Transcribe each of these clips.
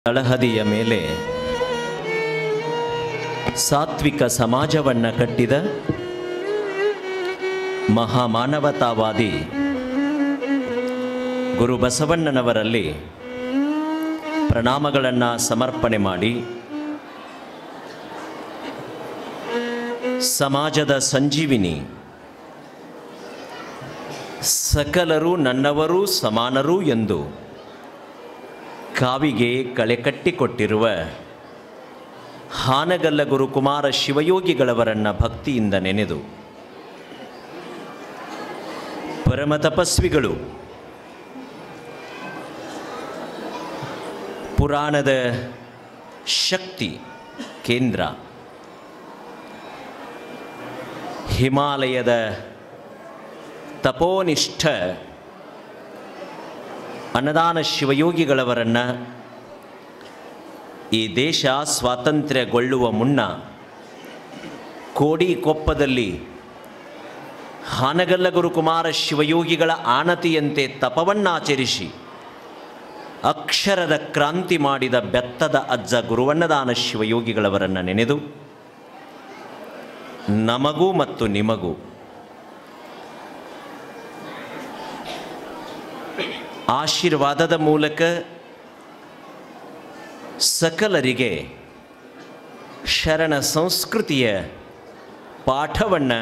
ತಳಹದಿಯ ಮೇಲೆ ಸಾತ್ವಿಕ ಸಮಾಜವನ್ನು ಕಟ್ಟಿದ ಮಹಾಮಾನವತಾವಾದಿ ಗುರು ಬಸವಣ್ಣನವರಲ್ಲಿ ಪ್ರಣಾಮಗಳನ್ನು ಸಮರ್ಪಣೆ ಮಾಡಿ ಸಮಾಜದ ಸಂಜೀವಿನಿ, ಸಕಲರು ನನ್ನವರು ಸಮಾನರು ಎಂದು ಕಾವಿಗೆ ಕಳೆಕಟ್ಟಿಕೊಟ್ಟಿರುವ ಹಾನಗಲ್ಲ ಗುರುಕುಮಾರ ಶಿವಯೋಗಿಗಳವರನ್ನು ಭಕ್ತಿಯಿಂದ ನೆನೆದು ಪರಮ ತಪಸ್ವಿಗಳು ಪುರಾಣದ ಶಕ್ತಿ ಕೇಂದ್ರ ಹಿಮಾಲಯದ ತಪೋನಿಷ್ಠ ಅನ್ನದಾನ ಶಿವಯೋಗಿಗಳವರನ್ನು ಈ ದೇಶ ಸ್ವಾತಂತ್ರ್ಯಗೊಳ್ಳುವ ಮುನ್ನ ಕೋಡಿಕೊಪ್ಪದಲ್ಲಿ ಹಾನಗಲ್ಲ ಗುರುಕುಮಾರ ಶಿವಯೋಗಿಗಳ ಆಣತಿಯಂತೆ ತಪವನ್ನಾಚರಿಸಿ ಅಕ್ಷರದ ಕ್ರಾಂತಿ ಮಾಡಿದ ಬೆತ್ತದ ಅಜ್ಜ ಗುರುವಣ್ಣದಾನ ಶಿವಯೋಗಿಗಳವರನ್ನು ನೆನೆದು ನಮಗೂ ಮತ್ತು ನಿಮಗೂ ಆಶೀರ್ವಾದದ ಮೂಲಕ ಸಕಲರಿಗೆ ಶರಣ ಸಂಸ್ಕೃತಿಯ ಪಾಠವನ್ನು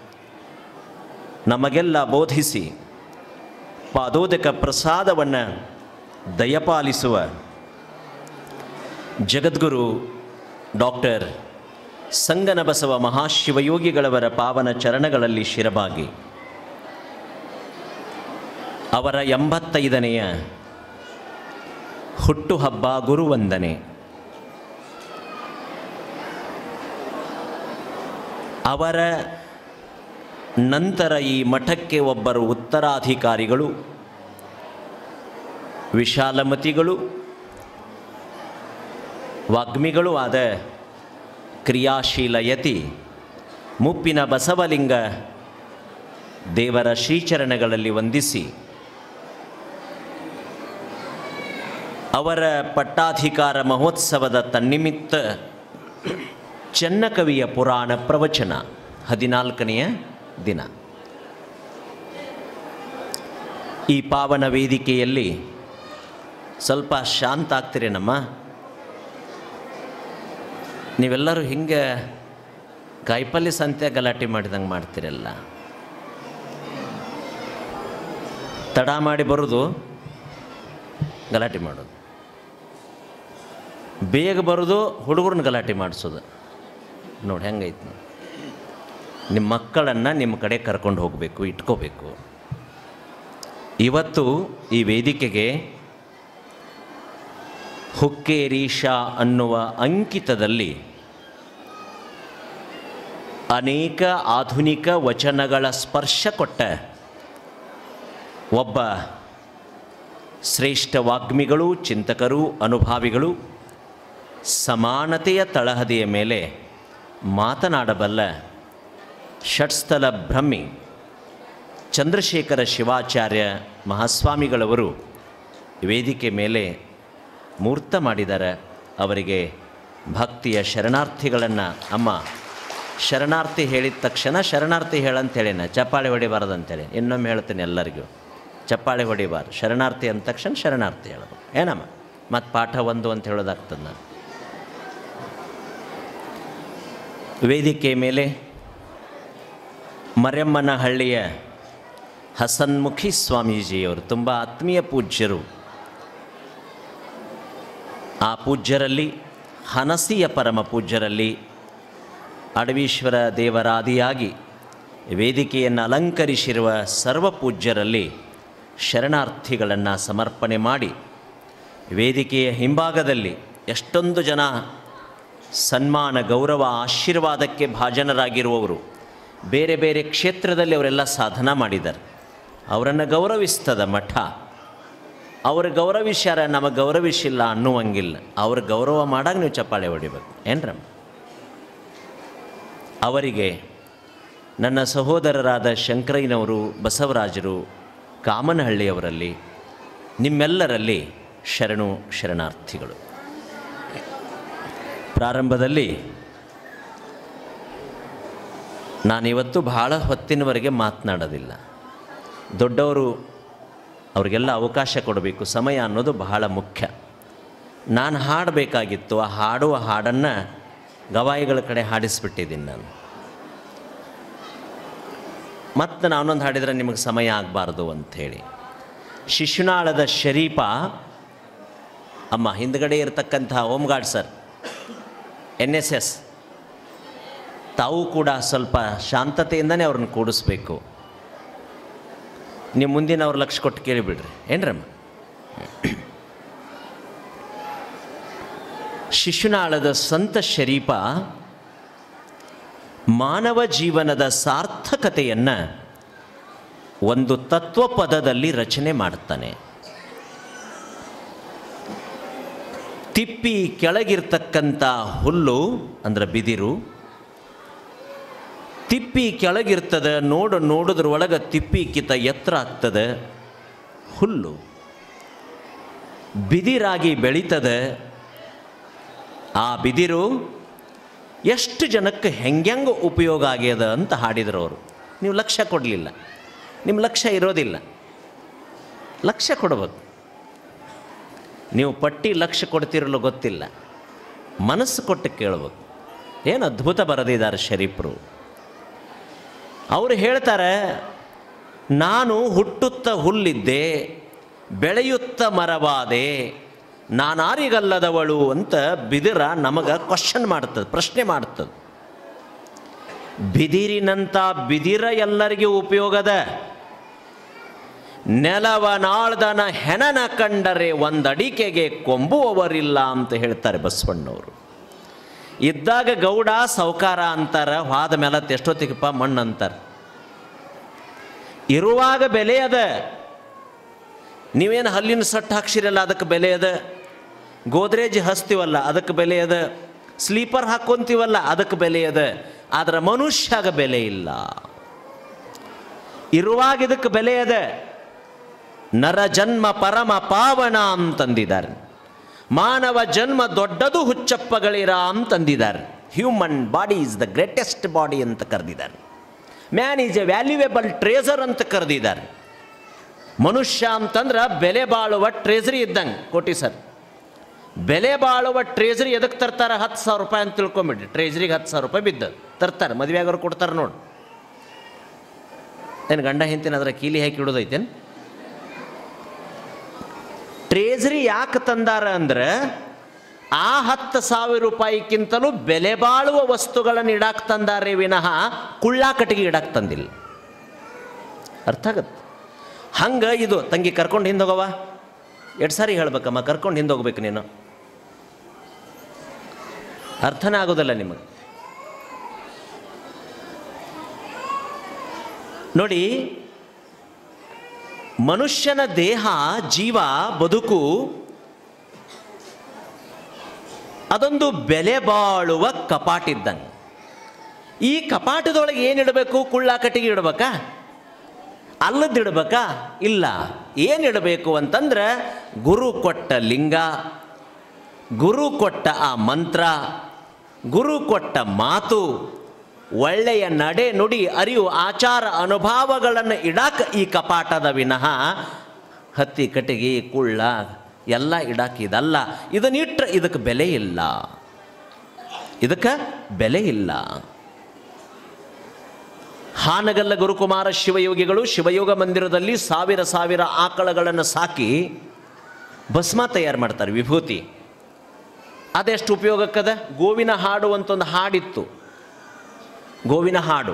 ನಮಗೆಲ್ಲ ಬೋಧಿಸಿ ಪಾದೋದಕ ಪ್ರಸಾದವನ್ನು ದಯಪಾಲಿಸುವ ಜಗದ್ಗುರು ಡಾಕ್ಟರ್ ಸಂಗನಬಸವ ಮಹಾಶಿವಯೋಗಿಗಳವರ ಪಾವನ ಚರಣಗಳಲ್ಲಿ ಶಿರಬಾಗಿ ಅವರ 85ನೆಯ ಹುಟ್ಟುಹಬ್ಬ ಗುರುವಂದನೆ. ಅವರ ನಂತರ ಈ ಮಠಕ್ಕೆ ಒಬ್ಬರು ಉತ್ತರಾಧಿಕಾರಿಗಳು, ವಿಶಾಲಮತಿಗಳು, ವಾಗ್ಮಿಗಳು ಆದ ಕ್ರಿಯಾಶೀಲ ಯತಿ ಮುಪ್ಪಿನ ಬಸವಲಿಂಗ ದೇವರ ಶ್ರೀಚರಣಗಳಲ್ಲಿ ವಂದಿಸಿ ಅವರ ಪಟ್ಟಾಧಿಕಾರ ಮಹೋತ್ಸವದ ತನ್ನಿಮಿತ್ತ ಚನ್ನಕವಿಯ ಪುರಾಣ ಪ್ರವಚನ 14ನೆಯ ದಿನ ಈ ಪಾವನ ವೇದಿಕೆಯಲ್ಲಿ ಸ್ವಲ್ಪ ಶಾಂತ ಆಗ್ತೀರೇನಮ್ಮ? ನೀವೆಲ್ಲರೂ ಹಿಂಗೆ ಕಾಯಿಪಲ್ಯ ಸಂತೆ ಗಲಾಟೆ ಮಾಡಿದಂಗೆ ಮಾಡ್ತೀರಲ್ಲ. ತಡ ಮಾಡಿ ಬರೋದು, ಗಲಾಟೆ ಮಾಡೋದು, ಬೇಗ ಬರೋದು, ಹುಡುಗರನ್ನ ಗಲಾಟೆ ಮಾಡಿಸೋದು. ನೋಡಿ ಹೆಂಗೈತೆ. ನಿಮ್ಮ ಮಕ್ಕಳನ್ನು ನಿಮ್ಮ ಕಡೆ ಕರ್ಕೊಂಡು ಹೋಗಬೇಕು, ಇಟ್ಕೋಬೇಕು. ಇವತ್ತು ಈ ವೇದಿಕೆಗೆ ಹುಕ್ಕೇರೀಶಾ ಅನ್ನುವ ಅಂಕಿತದಲ್ಲಿ ಅನೇಕ ಆಧುನಿಕ ವಚನಗಳ ಸ್ಪರ್ಶ ಕೊಟ್ಟ ಒಬ್ಬ ಶ್ರೇಷ್ಠ ವಾಗ್ಮಿಗಳು, ಚಿಂತಕರು, ಅನುಭಾವಿಗಳು, ಸಮಾನತೆಯ ತಳಹದಿಯ ಮೇಲೆ ಮಾತನಾಡಬಲ್ಲ ಷಟ್ಸ್ಥಲ ಬ್ರಹ್ಮಿ ಚಂದ್ರಶೇಖರ ಶಿವಾಚಾರ್ಯ ಮಹಾಸ್ವಾಮಿಗಳವರು ವೇದಿಕೆ ಮೇಲೆ ಮೂರ್ತ ಮಾಡಿದ್ದಾರೆ. ಅವರಿಗೆ ಭಕ್ತಿಯ ಶರಣಾರ್ಥಿಗಳನ್ನು, ಅಮ್ಮ ಶರಣಾರ್ಥಿ ಹೇಳಿದ ತಕ್ಷಣ ಶರಣಾರ್ಥಿ ಹೇಳಂತೇಳೇನ, ಚಪ್ಪಾಳೆ ಹೊಡಿಬಾರ್ದಂತೇಳಿ ಇನ್ನೊಮ್ಮೆ ಹೇಳ್ತೀನಿ ಎಲ್ಲರಿಗೂ, ಚಪ್ಪಾಳೆ ಹೊಡಿಬಾರ್ದು. ಶರಣಾರ್ಥಿ ಅಂದ ತಕ್ಷಣ ಶರಣಾರ್ಥಿ ಹೇಳೋದು ಏನಮ್ಮ, ಮತ್ತು ಪಾಠ 1 ಅಂತ ಹೇಳೋದಾಗ್ತದೆ. ನಾನು ವೇದಿಕೆ ಮೇಲೆ ಮರೆಮ್ಮನಹಳ್ಳಿಯ ಹಸನ್ಮುಖಿ ಸ್ವಾಮೀಜಿಯವರು ತುಂಬ ಆತ್ಮೀಯ ಪೂಜ್ಯರು. ಆ ಪೂಜ್ಯರಲ್ಲಿ, ಹನಸಿಯ ಪರಮ ಪೂಜ್ಯರಲ್ಲಿ, ಅಡವೀಶ್ವರ ದೇವರಾದಿಯಾಗಿ ವೇದಿಕೆಯನ್ನು ಅಲಂಕರಿಸಿರುವ ಸರ್ವ ಪೂಜ್ಯರಲ್ಲಿ ಶರಣಾರ್ಥಿಗಳನ್ನು ಸಮರ್ಪಣೆ ಮಾಡಿ, ವೇದಿಕೆಯ ಹಿಂಭಾಗದಲ್ಲಿ ಎಷ್ಟೊಂದು ಜನ ಸನ್ಮಾನ, ಗೌರವ, ಆಶೀರ್ವಾದಕ್ಕೆ ಭಾಜನರಾಗಿರುವವರು ಬೇರೆ ಬೇರೆ ಕ್ಷೇತ್ರದಲ್ಲಿ ಅವರೆಲ್ಲ ಸಾಧನ ಮಾಡಿದ್ದಾರೆ. ಅವರನ್ನು ಗೌರವಿಸ್ತದ ಮಠ. ಅವ್ರ ಗೌರವಿಸ್ಯಾರ, ನಮಗೆ ಗೌರವಿಸಿಲ್ಲ ಅನ್ನುವಂಗಿಲ್ಲ. ಅವ್ರ ಗೌರವ ಮಾಡಾಗ ನೀವು ಚಪ್ಪಾಳೆ ಹೊಡಿಬೇಕು ಏನ್ರಮ್ಮ. ಅವರಿಗೆ ನನ್ನ ಸಹೋದರರಾದ ಶಂಕರಯ್ಯನವರು, ಬಸವರಾಜರು, ಕಾಮನಹಳ್ಳಿಯವರಲ್ಲಿ, ನಿಮ್ಮೆಲ್ಲರಲ್ಲಿ ಶರಣಾರ್ಥಿಗಳು. ಪ್ರಾರಂಭದಲ್ಲಿ ನಾನಿವತ್ತು ಬಹಳ ಹೊತ್ತಿನವರೆಗೆ ಮಾತನಾಡೋದಿಲ್ಲ. ದೊಡ್ಡವರು ಅವ್ರಿಗೆಲ್ಲ ಅವಕಾಶ ಕೊಡಬೇಕು. ಸಮಯ ಅನ್ನೋದು ಬಹಳ ಮುಖ್ಯ. ನಾನು ಹಾಡಬೇಕಾಗಿತ್ತು. ಆ ಹಾಡುವ ಹಾಡನ್ನು ಗವಾಯಿಗಳ ಕಡೆ ಹಾಡಿಸ್ಬಿಟ್ಟಿದ್ದೀನಿ ನಾನು. ಮತ್ತು ನಾನೊಂದು ಹಾಡಿದರೆ ನಿಮಗೆ ಸಮಯ ಆಗಬಾರ್ದು ಅಂಥೇಳಿ ಶಿಶುನಾಳದ ಶರೀಫ ಅಮ್ಮ ಹಿಂದ್ಗಡೆ ಇರತಕ್ಕಂಥ ಹೋಮ್ಗಾರ್ಡ್ ಸರ್ NSS ತಾವು ಕೂಡ ಸ್ವಲ್ಪ ಶಾಂತತೆಯಿಂದನೇ ಅವ್ರನ್ನ ಕೂಡಿಸ್ಬೇಕು. ನೀವು ಮುಂದಿನ ಅವ್ರ ಲಕ್ಷ ಕೊಟ್ಟು ಕೇಳಿಬಿಡ್ರಿ ಏನ್ರಮ್ಮ. ಶಿಶುನಾಳದ ಸಂತ ಶರೀಫ ಮಾನವ ಜೀವನದ ಸಾರ್ಥಕತೆಯನ್ನು ಒಂದು ತತ್ವಪದದಲ್ಲಿ ರಚನೆ ಮಾಡ್ತಾನೆ. ತಿಪ್ಪಿ ಕೆಳಗಿರ್ತಕ್ಕಂಥ ಹುಲ್ಲು ಅಂದ್ರೆ ಬಿದಿರು, ತಿಪ್ಪಿ ಕೆಳಗಿರ್ತದೆ, ನೋಡಿದ್ರೊಳಗೆ ತಿಪ್ಪಿ ಕಿತ ಎತ್ತರ ಆಗ್ತದೆ. ಹುಲ್ಲು ಬಿದಿರಾಗಿ ಬೆಳೀತದೆ. ಆ ಬಿದಿರು ಎಷ್ಟು ಜನಕ್ಕೆ ಹೆಂಗೆ ಉಪಯೋಗ ಆಗ್ಯದ ಅಂತ ಹಾಡಿದ್ರು ಅವರು. ನೀವು ಲಕ್ಷ್ಯ ಕೊಡಲಿಲ್ಲ, ನಿಮ್ಮ ಲಕ್ಷ್ಯ ಇರೋದಿಲ್ಲ. ಲಕ್ಷ್ಯ ಕೊಡಬೇಕು. ನೀವು ಪಟ್ಟಿ ಲಕ್ಷ್ಯ ಕೊಡ್ತಿರಲು ಗೊತ್ತಿಲ್ಲ, ಮನಸ್ಸು ಕೊಟ್ಟು ಕೇಳಬೇಕು. ಏನು ಅದ್ಭುತ ಬರೆದಿದ್ದಾರೆ ಶರೀಫರು. ಅವರು ಹೇಳ್ತಾರೆ, ನಾನು ಹುಟ್ಟುತ್ತ ಹುಲ್ಲಿದ್ದೆ, ಬೆಳೆಯುತ್ತ ಮರವಾದೆ, ನಾನಾರಿಗಲ್ಲದವಳು ಅಂತ ಬಿದಿರ ನಮಗೆ ಕ್ವಶನ್ ಮಾಡ್ತದೆ, ಪ್ರಶ್ನೆ ಮಾಡ್ತದೆ. ಬಿದಿರಿನಂಥ ಬಿದಿರ ಎಲ್ಲರಿಗೂ ಉಪಯೋಗದ. ನೆಲವನಾಳ್ದನ ಹೆಣನ ಕಂಡರೆ ಒಂದಡಿಕೆಗೆ ಕೊಂಬುವವರಿಲ್ಲ ಅಂತ ಹೇಳ್ತಾರೆ ಬಸವಣ್ಣವರು. ಇದ್ದಾಗ ಗೌಡ ಸೌಕಾರ ಅಂತಾರೆ, ಹೋದ ಮೇಲೆ ಎಷ್ಟೊತ್ತಿಗಪ್ಪ ಮಣ್ಣು ಅಂತಾರೆ. ಇರುವಾಗ ಬೆಲೆ ಅದ. ನೀವೇನು ಹಲ್ಲಿನ ಸಟ್ಟು ಹಾಕ್ಸಿರಲ್ಲ ಅದಕ್ಕೆ ಬೆಲೆ ಅದ, ಗೋದ್ರೇಜ್ ಹಚ್ತೀವಲ್ಲ ಅದಕ್ಕೆ ಬೆಲೆ ಅದ, ಸ್ಲೀಪರ್ ಹಾಕ್ಕೊಂತೀವಲ್ಲ ಅದಕ್ಕೆ ಬೆಲೆ ಅದ. ಆದರೆ ಮನುಷ್ಯಾಗ ಬೆಲೆ ಇಲ್ಲ. ಇರುವಾಗ ಇದಕ್ಕೆ ಬೆಲೆ ಅದ. ನರ ಜನ್ಮ ಪರಮ ಪಾವನ ಅಂತಂದಿದ್ದಾರೆ. ಮಾನವ ಜನ್ಮ ದೊಡ್ಡದು ಹುಚ್ಚಪ್ಪಗಳಿರ ಅಂತಂದಿದ್ದಾರೆ. Human body is the greatest body ಅಂತ ಕರೆದಿದ್ದಾರೆ. Man is a valuable treasure ಅಂತ ಕರೆದಿದ್ದಾರೆ. ಮನುಷ್ಯ ಅಂತಂದ್ರೆ ಬೆಲೆ ಬಾಳುವ ಟ್ರೇಸರಿ ಇದ್ದಂಗೆ. ಕೋಟಿ ಸರ್, ಬೆಲೆ ಬಾಳುವ ಟ್ರೇಸರಿ ಎದಕ್ಕೆ ತರ್ತಾರೆ? 10,000 ರೂಪಾಯಿ ಅಂತ ತಿಳ್ಕೊಂಬಿಡ್ರಿ. ಟ್ರೇಸರಿಗೆ 10,000 ರೂಪಾಯಿ ಬಿದ್ದದು ತರ್ತಾರೆ. ಮದುವೆ ಆಗೋರು ಕೊಡ್ತಾರೆ ನೋಡಿ. ಏನು ಗಂಡ ಹೆಂಡ್ತಿನ ಅದರ ಕೀಲಿ ಹಾಕಿ ಇಡೋದೈತೇನು? ಟ್ರೇಸರಿ ಯಾಕೆ ತಂದಾರ ಅಂದ್ರೆ ಆ 10,000 ರೂಪಾಯಿಗಿಂತಲೂ ಬೆಲೆ ಬಾಳುವ ವಸ್ತುಗಳನ್ನು ಇಡಾಕ್ ತಂದಾರೆ ವಿನಃ ಕುಳ್ಳಾಕಟ್ಟಿಗೆ ಇಡಾಕ್ ತಂದಿಲ್ಲ. ಅರ್ಥ ಆಗತ್ತೆ? ಹಂಗೆ ಇದು ತಂಗಿ ಕರ್ಕೊಂಡು ಹಿಂದೆ ಹೋಗವ. 2 ಸಾರಿ ಹೇಳ್ಬೇಕಮ್ಮ, ಕರ್ಕೊಂಡು ಹಿಂದೆ ಹೋಗ್ಬೇಕು ನೀನು. ಅರ್ಥನೇ ಆಗೋದಲ್ಲ ನಿಮಗೆ. ನೋಡಿ, ಮನುಷ್ಯನ ದೇಹ, ಜೀವ, ಬದುಕು ಅದೊಂದು ಬೆಲೆ ಬಾಳುವ ಕಪಾಟಿದ್ದಂಗೆ. ಈ ಕಪಾಟದೊಳಗೆ ಏನಿಡಬೇಕು? ಕುಳ್ಳಾಕಟ್ಟಿಗೆ ಇಡಬೇಕಾ? ಅಲ್ಲದಿಡಬೇಕಾ? ಇಲ್ಲ. ಏನಿಡಬೇಕು ಅಂತಂದ್ರೆ ಗುರು ಕೊಟ್ಟ ಲಿಂಗ, ಗುರು ಕೊಟ್ಟ ಆ ಮಂತ್ರ, ಗುರು ಕೊಟ್ಟ ಮಾತು, ಒಳ್ಳೆಯ ನಡೆ ನುಡಿ ಅರಿವು ಆಚಾರ ಅನುಭವಗಳನ್ನು ಇಡಾಕ ಈ ಕಪಾಟದ ವಿನಃ ಹತ್ತಿ ಕಟ್ಟಿಗೆ ಕುಳ್ಳ ಎಲ್ಲ ಇಡಾಕಿದಲ್ಲ. ಇದನ್ನಿಟ್ರೆ ಇದಕ್ಕೆ ಬೆಲೆ ಇಲ್ಲ, ಇದಕ್ಕೆ ಬೆಲೆ ಇಲ್ಲ. ಹಾನಗಲ್ಲ ಗುರುಕುಮಾರ ಶಿವಯೋಗಿಗಳು ಶಿವಯೋಗ ಮಂದಿರದಲ್ಲಿ 1000 ಆಕಳಗಳನ್ನು ಸಾಕಿ ಭಸ್ಮ ತಯಾರು ಮಾಡ್ತಾರೆ, ವಿಭೂತಿ. ಅದೆಷ್ಟು ಉಪಯೋಗಕ್ಕದ? ಗೋವಿನ ಹಾಡು ಅಂತ ಒಂದು ಹಾಡಿತ್ತು. ಗೋವಿನ ಹಾಡು.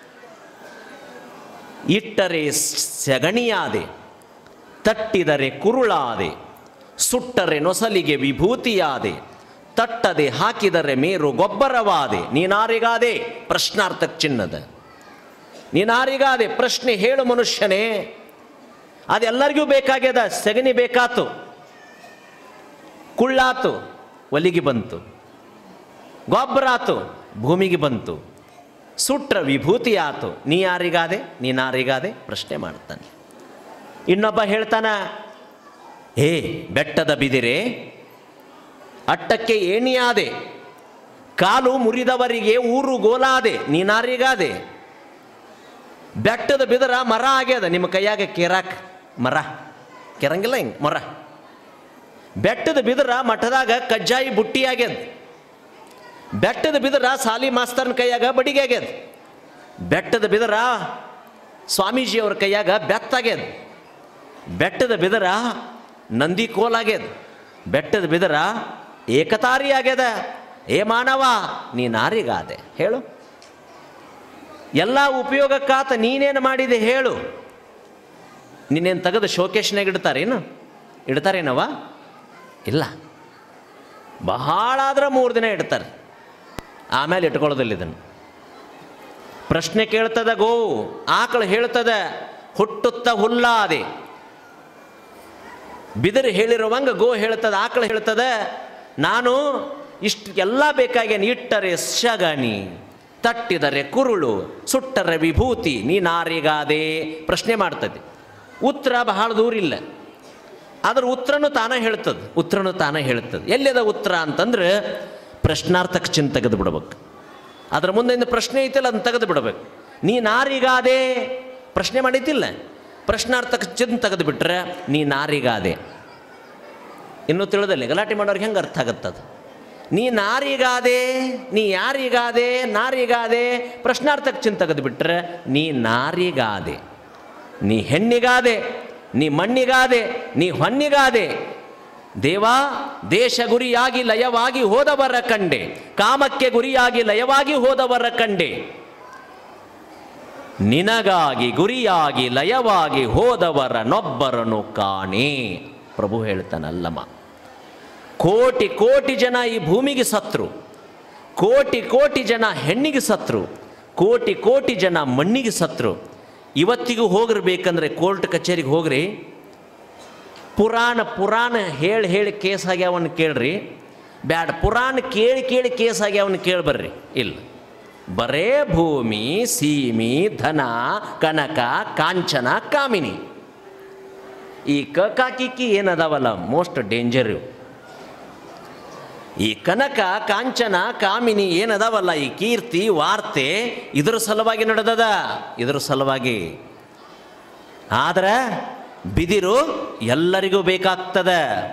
ಇಟ್ಟರೆ ಸೆಗಣಿಯಾದೆ, ತಟ್ಟಿದರೆ ಕುರುಳಾದೆ, ಸುಟ್ಟರೆ ನೊಸಲಿಗೆ ವಿಭೂತಿಯಾದೆ, ತಟ್ಟದೆ ಹಾಕಿದರೆ ಮೇರು ಗೊಬ್ಬರವಾದೆ. ನೀನಾರಿಗಾದೆ? ಪ್ರಶ್ನಾರ್ಥಕ ಚಿನ್ನದ. ನೀನಾರಿಗಾದೆ? ಪ್ರಶ್ನೆ ಹೇಳು ಮನುಷ್ಯನೇ. ಅದೆಲ್ಲರಿಗೂ ಬೇಕಾಗ್ಯದ. ಸೆಗಣಿ ಬೇಕಾತು, ಕುಳ್ಳಾತು, ಒಲಿಗೆ ಬಂತು, ಗೊಬ್ಬರ ಆತು, ಭೂಮಿಗೆ ಬಂತು, ಸುಟ್ರ ವಿಭೂತಿ ಆತು. ನೀ ಯಾರಿಗಾದೆ? ನೀನಾರಿಗಾದೆ? ಪ್ರಶ್ನೆ ಮಾಡ್ತಾನೆ. ಇನ್ನೊಬ್ಬ ಹೇಳ್ತಾನ, ಏ ಬೆಟ್ಟದ ಬಿದಿರೆ, ಅಟ್ಟಕ್ಕೆ ಏಣಿಯಾದೆ, ಕಾಲು ಮುರಿದವರಿಗೆ ಊರು ಗೋಲಾದೆ, ನೀನಾರಿಗಾದೆ. ಬೆಟ್ಟದ ಬಿದರ ಮರ ಆಗ್ಯದ, ನಿಮ್ಮ ಕೈಯಾಗ ಕೇರಾಕ್ ಮರ ಕೆರಂಗಿಲ್ಲ ಹಿಂಗೆ ಮರ. ಬೆಟ್ಟದ ಬಿದರ ಮಠದಾಗ ಕಜ್ಜಾಯಿ ಬುಟ್ಟಿ ಆಗ್ಯದ. ಬೆಟ್ಟದ ಬಿದರ ಸಾಲಿ ಮಾಸ್ತರ್ನ ಕೈಯಾಗ ಬಡಿಗೆ ಆಗ್ಯದ. ಬೆಟ್ಟದ ಬಿದರ ಸ್ವಾಮೀಜಿಯವ್ರ ಕೈಯಾಗ ಬೆತ್ತಾಗ್ಯದ. ಬೆಟ್ಟದ ಬಿದರ ನಂದಿ ಕೋಲಾಗ್ಯದ. ಬೆಟ್ಟದ ಬಿದರ ಏಕತಾರಿ ಆಗ್ಯದ. ಏ ಮಾನವ ನೀ ನಾರಿಗಾದೆ ಹೇಳು. ಎಲ್ಲ ಉಪಯೋಗಕ್ಕಾತ ನೀನೇನು ಮಾಡಿದೆ ಹೇಳು. ನೀನೇನು ತೆಗೆದು ಶೋಕೇಶ್ನಾಗ ಇಡ್ತಾರೇನವ? ಇಲ್ಲ, ಬಹಳ ಆದ್ರೆ 3 ದಿನ ಇಡ್ತಾರೆ, ಆಮೇಲೆ ಇಟ್ಕೊಳ್ಳೋದಿಲ್ಲ. ಇದನ್ನು ಪ್ರಶ್ನೆ ಕೇಳ್ತದ ಗೋವು, ಆಕಳು ಹೇಳ್ತದ ಹುಟ್ಟುತ್ತ ಹುಲ್ಲಾದೆ. ಬಿದಿರು ಹೇಳಿರುವಂಗ ಗೋ ಹೇಳ್ತದ, ಆಕಳು ಹೇಳ್ತದ ನಾನು ಇಷ್ಟು ಎಲ್ಲ ಬೇಕಾಗೇನು. ಇಟ್ಟರೆ ಶಗಣಿ, ತಟ್ಟಿದರೆ ಕುರುಳು, ಸುಟ್ಟರೆ ವಿಭೂತಿ, ನೀ ನಾರಿಗಾದೆ. ಪ್ರಶ್ನೆ ಮಾಡ್ತದೆ. ಉತ್ತರ ಬಹಳ ದೂರ ಇಲ್ಲ, ಆದ್ರೆ ಉತ್ತರನೂ ತಾನೇ ಹೇಳ್ತದೆ. ಎಲ್ಲಿದೆ ಉತ್ತರ ಅಂತಂದ್ರೆ ಪ್ರಶ್ನಾರ್ಥಕ ಚಿಂತೆ ತೆಗೆದು ಬಿಡ್ಬೇಕು. ಅದ್ರ ಮುಂದೆ ಪ್ರಶ್ನೆ ಐತಿಲ್ಲ, ಅದನ್ನು ತೆಗೆದು ಬಿಡ್ಬೇಕು. ನೀ ನಾರಿಗಾದೆ ಪ್ರಶ್ನೆ ಮಾಡೈತಿಲ್ಲ, ಪ್ರಶ್ನಾರ್ಥಕ ಚಿಂತೆ ತೆಗೆದು ಬಿಟ್ರೆ ನೀ ನಾರಿಗಾದೆ. ಇನ್ನೂ ತಿಳಿದಲ್ಲಿ ಗಲಾಟೆ ಮಾಡೋರಿಗೆ ಹೆಂಗೆ ಅರ್ಥ ಆಗತ್ತದು? ನೀ ನಾರಿಗಾದೆ, ನೀ ಯಾರಿಗಾದೆ? ನಾರಿಗಾದೆ. ಪ್ರಶ್ನಾರ್ಥಕ ಚಿಂತೆ ತೆಗೆದು ಬಿಟ್ರೆ ನೀ ನಾರಿಗಾದೆ, ನೀ ಹೆಣ್ಣಿಗಾದೆ, ನೀ ಮಣ್ಣಿಗಾದೆ, ನೀ ಹೊನ್ನಿಗಾದೆ. ದೇವಾ ದೇಶ ಗುರಿಯಾಗಿ ಲಯವಾಗಿ ಹೋದವರ ಕಂಡೆ, ಕಾಮಕ್ಕೆ ಗುರಿಯಾಗಿ ಲಯವಾಗಿ ಹೋದವರ ಕಂಡೆ, ನಿನಗಾಗಿ ಗುರಿಯಾಗಿ ಲಯವಾಗಿ ಹೋದವರನೊಬ್ಬರನ್ನು ಕಾಣೆ. ಪ್ರಭು ಹೇಳ್ತಾನಲ್ಲಮ್ಮ, ಕೋಟಿ ಕೋಟಿ ಜನ ಈ ಭೂಮಿಗೆ ಸತ್ರು, ಕೋಟಿ ಕೋಟಿ ಜನ ಹೆಣ್ಣಿಗೆ ಸತ್ರು, ಕೋಟಿ ಕೋಟಿ ಜನ ಮಣ್ಣಿಗೆ ಸತ್ರು. ಇವತ್ತಿಗೂ ಹೋಗಿರ್ಬೇಕಂದ್ರೆ ಕೋರ್ಟ್ ಕಚೇರಿಗೆ ಹೋಗ್ರಿ, ಪುರಾಣ ಹೇಳಿ ಕೇಸ್ ಆಗ್ಯಾವನ್ನ ಕೇಳ್ರಿ. ಬ್ಯಾಡ, ಪುರಾಣ ಕೇಳಿ ಕೇಸ್ ಆಗ್ಯಾವನ್ನ ಕೇಳ್ಬರ್ರಿ. ಇಲ್ಲ, ಬರೇ ಭೂಮಿ, ಸೀಮಿ, ಧನ, ಕನಕ, ಕಾಂಚನ, ಕಾಮಿನಿ. ಈ ಕಿಕ್ಕಿ ಏನದಾವಲ್ಲ ಮೋಸ್ಟ್ ಡೇಂಜರ್. ಈ ಕನಕ, ಕಾಂಚನ, ಕಾಮಿನಿ ಏನದಾವಲ್ಲ, ಈ ಕೀರ್ತಿ, ವಾರ್ತೆ ಇದ್ರ ಸಲುವಾಗಿ ನಡೆದದ, ಇದ್ರ ಸಲುವಾಗಿ. ಆದ್ರೆ ಬಿದಿರು ಎಲ್ಲರಿಗೂ ಬೇಕಾಗ್ತದ.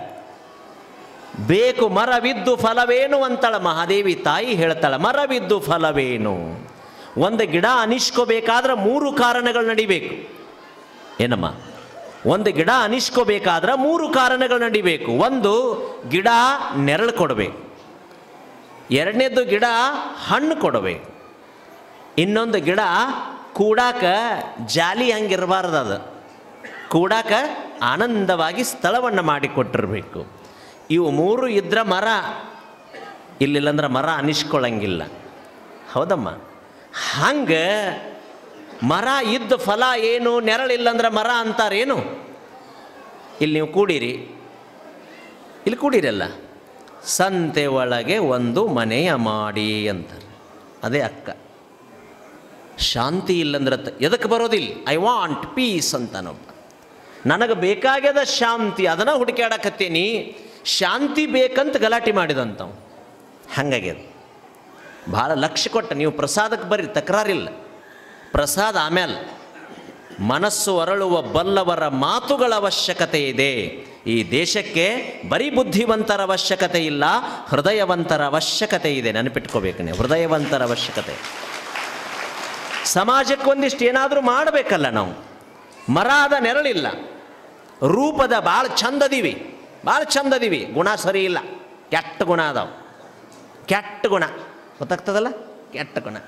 ಬೇಕು ಮರವಿದ್ದು ಫಲವೇನು ಅಂತಳ ಮಹಾದೇವಿ ತಾಯಿ ಹೇಳ್ತಾಳ. ಮರವಿದ್ದು ಫಲವೇನು? ಒಂದು ಗಿಡ ಅನಿಸ್ಕೋಬೇಕಾದ್ರೆ 3 ಕಾರಣಗಳು ನಡಿಬೇಕು. ಏನಮ್ಮ? ಒಂದು ಗಿಡ ಅನಿಸ್ಕೋಬೇಕಾದ್ರೆ 3 ಕಾರಣಗಳು ನಡಿಬೇಕು. ಒಂದು, ಗಿಡ ನೆರಳು ಕೊಡಬೇಕು. ಎರಡನೇದು, ಗಿಡ ಹಣ್ಣು ಕೊಡಬೇಕು. ಇನ್ನೊಂದು, ಗಿಡ ಕೂಡಾಕ ಜಾಲಿ ಹಂಗಿರಬಾರ್ದು, ಅದು ಕೂಡಾಕ ಆನಂದವಾಗಿ ಸ್ಥಳವನ್ನು ಮಾಡಿಕೊಟ್ಟಿರಬೇಕು. ಇವು 3 ಇದ್ರೆ ಮರ, ಇಲ್ಲಿಲ್ಲಂದ್ರೆ ಮರ ಅನಿಸ್ಕೊಳ್ಳಂಗಿಲ್ಲ. ಹೌದಮ್ಮ? ಹಂಗೆ ಮರ ಇದ್ದ ಫಲ ಏನು? ನೆರಳಿಲ್ಲಂದ್ರೆ ಮರ ಅಂತಾರೇನು? ಇಲ್ಲಿ ನೀವು ಕೂಡಿರಿ, ಇಲ್ಲಿ ಕೂಡಿರಲ್ಲ, ಸಂತೆ ಒಳಗೆ ಒಂದು ಮನೆಯ ಮಾಡಿ ಅಂತಾರೆ. ಅದೇ ಅಕ್ಕ. ಶಾಂತಿ ಇಲ್ಲಂದ್ರೆ ಎದಕ್ಕೆ ಬರೋದಿಲ್ಲ? ಐ ವಾಂಟ್ ಪೀಸ್ ಅಂತಾನೊಬ್ಬ. ನನಗೆ ಬೇಕಾಗ್ಯದ ಶಾಂತಿ, ಅದನ್ನು ಹುಡುಕಾಡಕತ್ತೀನಿ. ಶಾಂತಿ ಬೇಕಂತ ಗಲಾಟೆ ಮಾಡಿದಂಥವು ಹಂಗಾಗ್ಯದ. ಭಾಳ ಲಕ್ಷ್ಯ ಕೊಟ್ಟ. ನೀವು ಪ್ರಸಾದಕ್ಕೆ ಬರ್ರಿ, ತಕರಾರಿಲ್ಲ. ಪ್ರಸಾದ ಆಮೇಲೆ. ಮನಸ್ಸು ಅರಳುವ ಬಲ್ಲವರ ಮಾತುಗಳ ಅವಶ್ಯಕತೆ ಇದೆ. ಈ ದೇಶಕ್ಕೆ ಬರೀ ಬುದ್ಧಿವಂತರ ಅವಶ್ಯಕತೆ ಇಲ್ಲ, ಹೃದಯವಂತರ ಅವಶ್ಯಕತೆ ಇದೆ. ನೆನಪಿಟ್ಕೋಬೇಕು ನೀವು, ಹೃದಯವಂತರ ಅವಶ್ಯಕತೆ. ಸಮಾಜಕ್ಕೆ ಒಂದಿಷ್ಟು ಏನಾದರೂ ಮಾಡಬೇಕಲ್ಲ ನಾವು. ಮರ ಆದ ನೆರಳಿಲ್ಲ, ರೂಪದ ಭಾಳ ಚಂದದೀವಿ, ಗುಣ ಸರಿ ಇಲ್ಲ, ಕೆಟ್ಟ ಗುಣ ಅದಾವ. ಕೆಟ್ಟ ಗುಣ ಗೊತ್ತಾಗ್ತದಲ್ಲ, ಕೆಟ್ಟ ಗುಣ.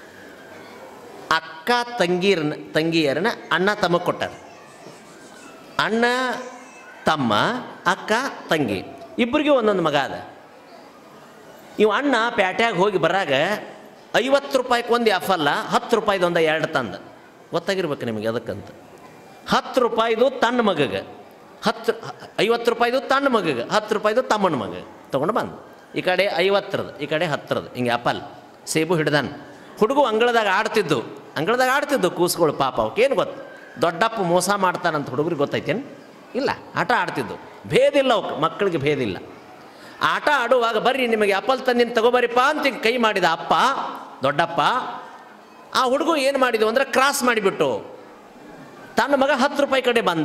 ಅಕ್ಕ ತಂಗಿಯರನ್ನ ಅಣ್ಣ ತಮ್ಮ ಕೊಟ್ಟಾರ. ಅಣ್ಣ ತಮ್ಮ, ಅಕ್ಕ ತಂಗಿ ಇಬ್ಬರಿಗೂ ಒಂದೊಂದು ಮಗ ಅದ. ಇವು ಅಣ್ಣ ಪ್ಯಾಟ್ಯಾಗ ಹೋಗಿ ಬರಾಗ 50 ರೂಪಾಯಿಗೆ ಒಂದು ಆಫಲ್ಲ, 10 ರೂಪಾಯಿದು ಒಂದು 2 ತಂದ. ಗೊತ್ತಾಗಿರ್ಬೇಕು ನಿಮಗೆ ಅದಕ್ಕಂತ. 10 ರೂಪಾಯಿದು ತನ್ನ ಮಗಗೆ, 50 ರೂಪಾಯಿದು ತನ್ನ ಮಗಗೆ, 10 ರೂಪಾಯಿದು ತಮ್ಮನ ಮಗ ತೊಗೊಂಡು ಬಂದು. ಈ ಕಡೆ 50ರದು, ಈ ಕಡೆ 10ರದು, ಹಿಂಗೆ ಆಪಲ್ ಸೇಬು ಹಿಡ್ದಾನ. ಹುಡುಗು ಅಂಗಳದಾಗ ಆಡ್ತಿದ್ದು ಕೂಸ್ಗಳು. ಪಾಪ ಅವಕ್ಕೇನು ಗೊತ್ತು, ದೊಡ್ಡಪ್ಪ ಮೋಸ ಮಾಡ್ತಾನಂತ ಹುಡುಗರಿಗೆ ಗೊತ್ತೈತೇನು? ಇಲ್ಲ, ಆಟ ಆಡ್ತಿದ್ದು. ಭೇದಿಲ್ಲ ಅವಕ್ಕೆ, ಮಕ್ಕಳಿಗೆ ಭೇದಿಲ್ಲ. ಆಟ ಆಡುವಾಗ ಬರ್ರಿ ನಿಮಗೆ ಆಪಲ್ ತಂದಿನ ತಗೋಬರಿಪ್ಪ ಅಂತ ಕೈ ಮಾಡಿದ ಅಪ್ಪ, ದೊಡ್ಡಪ್ಪ. ಆ ಹುಡುಗ ಏನು ಮಾಡಿದ್ವು ಅಂದರೆ ಕ್ರಾಸ್ ಮಾಡಿಬಿಟ್ಟು ತನ್ನ ಮಗ 10 ರೂಪಾಯಿ ಕಡೆ ಬಂದ,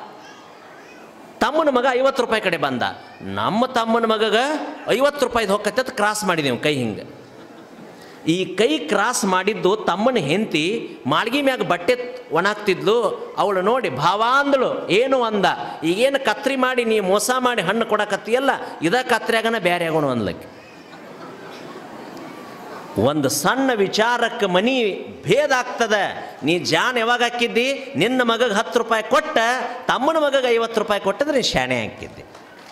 ತಮ್ಮನ ಮಗ 50 ರೂಪಾಯಿ ಕಡೆ ಬಂದ. ನಮ್ಮ ತಮ್ಮನ ಮಗಗ 50 ರೂಪಾಯಿದು ಹೊಕ್ಕತ್ತೆ ಅಂತ ಕ್ರಾಸ್ ಮಾಡಿದೆವು ಕೈ. ಹಿಂಗೆ ಈ ಕೈ ಕ್ರಾಸ್ ಮಾಡಿದ್ದು ತಮ್ಮನ ಹೆಂಡತಿ ಮಾಳ್ಗಿ ಮ್ಯಾಗ ಬಟ್ಟೆ ಒಣಾಕ್ತಿದ್ಲು. ಅವಳು ನೋಡಿ ಭಾವ ಅಂದಳು. ಏನು ಅಂದ, ಈಗೇನು ಕತ್ರಿ ಮಾಡಿ ನೀ ಮೋಸ ಮಾಡಿ ಹಣ್ಣು ಕೊಡಕತ್ತೀಯಲ್ಲ, ಇದ ಕತ್ರಿ ಆಗೋಣ ಬೇರೆ ಆಗೋಣ ಅನ್ಲಕ್ಕೆ. ಒಂದು ಸಣ್ಣ ವಿಚಾರಕ್ಕೆ ಮನಿ ಭೇದ ಆಗ್ತದೆ. ನೀ ಜಾನ್ ಯಾವಾಗ ಹಾಕಿದ್ದಿ, ನಿನ್ನ ಮಗಗೆ 10 ರೂಪಾಯಿ ಕೊಟ್ಟ ತಮ್ಮನ ಮಗಗೆ 50 ರೂಪಾಯಿ ಕೊಟ್ಟಿದ್ರೆ ನೀ ಶಾಣೆ ಹಾಕಿದ್ದಿ.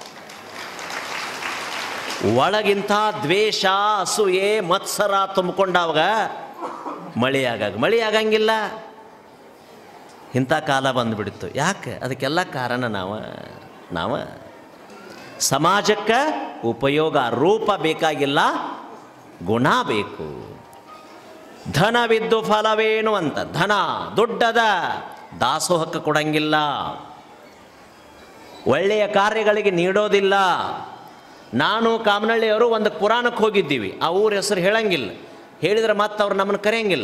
ಒಳಗಿಂಥ ದ್ವೇಷ, ಅಸೂಯೆ, ಮತ್ಸರ ತುಂಬಿಕೊಂಡಾವಾಗ ಮಳೆ ಆಗಂಗಿಲ್ಲ. ಇಂಥ ಕಾಲ ಬಂದುಬಿಡ್ತು. ಯಾಕೆ? ಅದಕ್ಕೆಲ್ಲ ಕಾರಣ ನಾವು ಸಮಾಜಕ್ಕೆ ಉಪಯೋಗ ರೂಪ ಬೇಕಾಗಿಲ್ಲ, ಗುಣ ಬೇಕು. ಧನವಿದ್ದು ಫಲವೇನು ಅಂತ. ಧನ ದುಡ್ಡದ ದಾಸೋಹಕ್ಕೆ ಕೊಡಂಗಿಲ್ಲ, ಒಳ್ಳೆಯ ಕಾರ್ಯಗಳಿಗೆ ನೀಡೋದಿಲ್ಲ. ನಾನು ಕಾಮನಹಳ್ಳಿಯವರು ಒಂದು ಪುರಾಣಕ್ಕೆ ಹೋಗಿದ್ದೀವಿ. ಆ ಊರ ಹೆಸರು ಹೇಳಂಗಿಲ್ಲ, ಹೇಳಿದ್ರೆ ಮತ್ತೆ ಅವ್ರು ನಮ್ಮನ್ನು ಕರೆಯಂಗಿಲ್ಲ.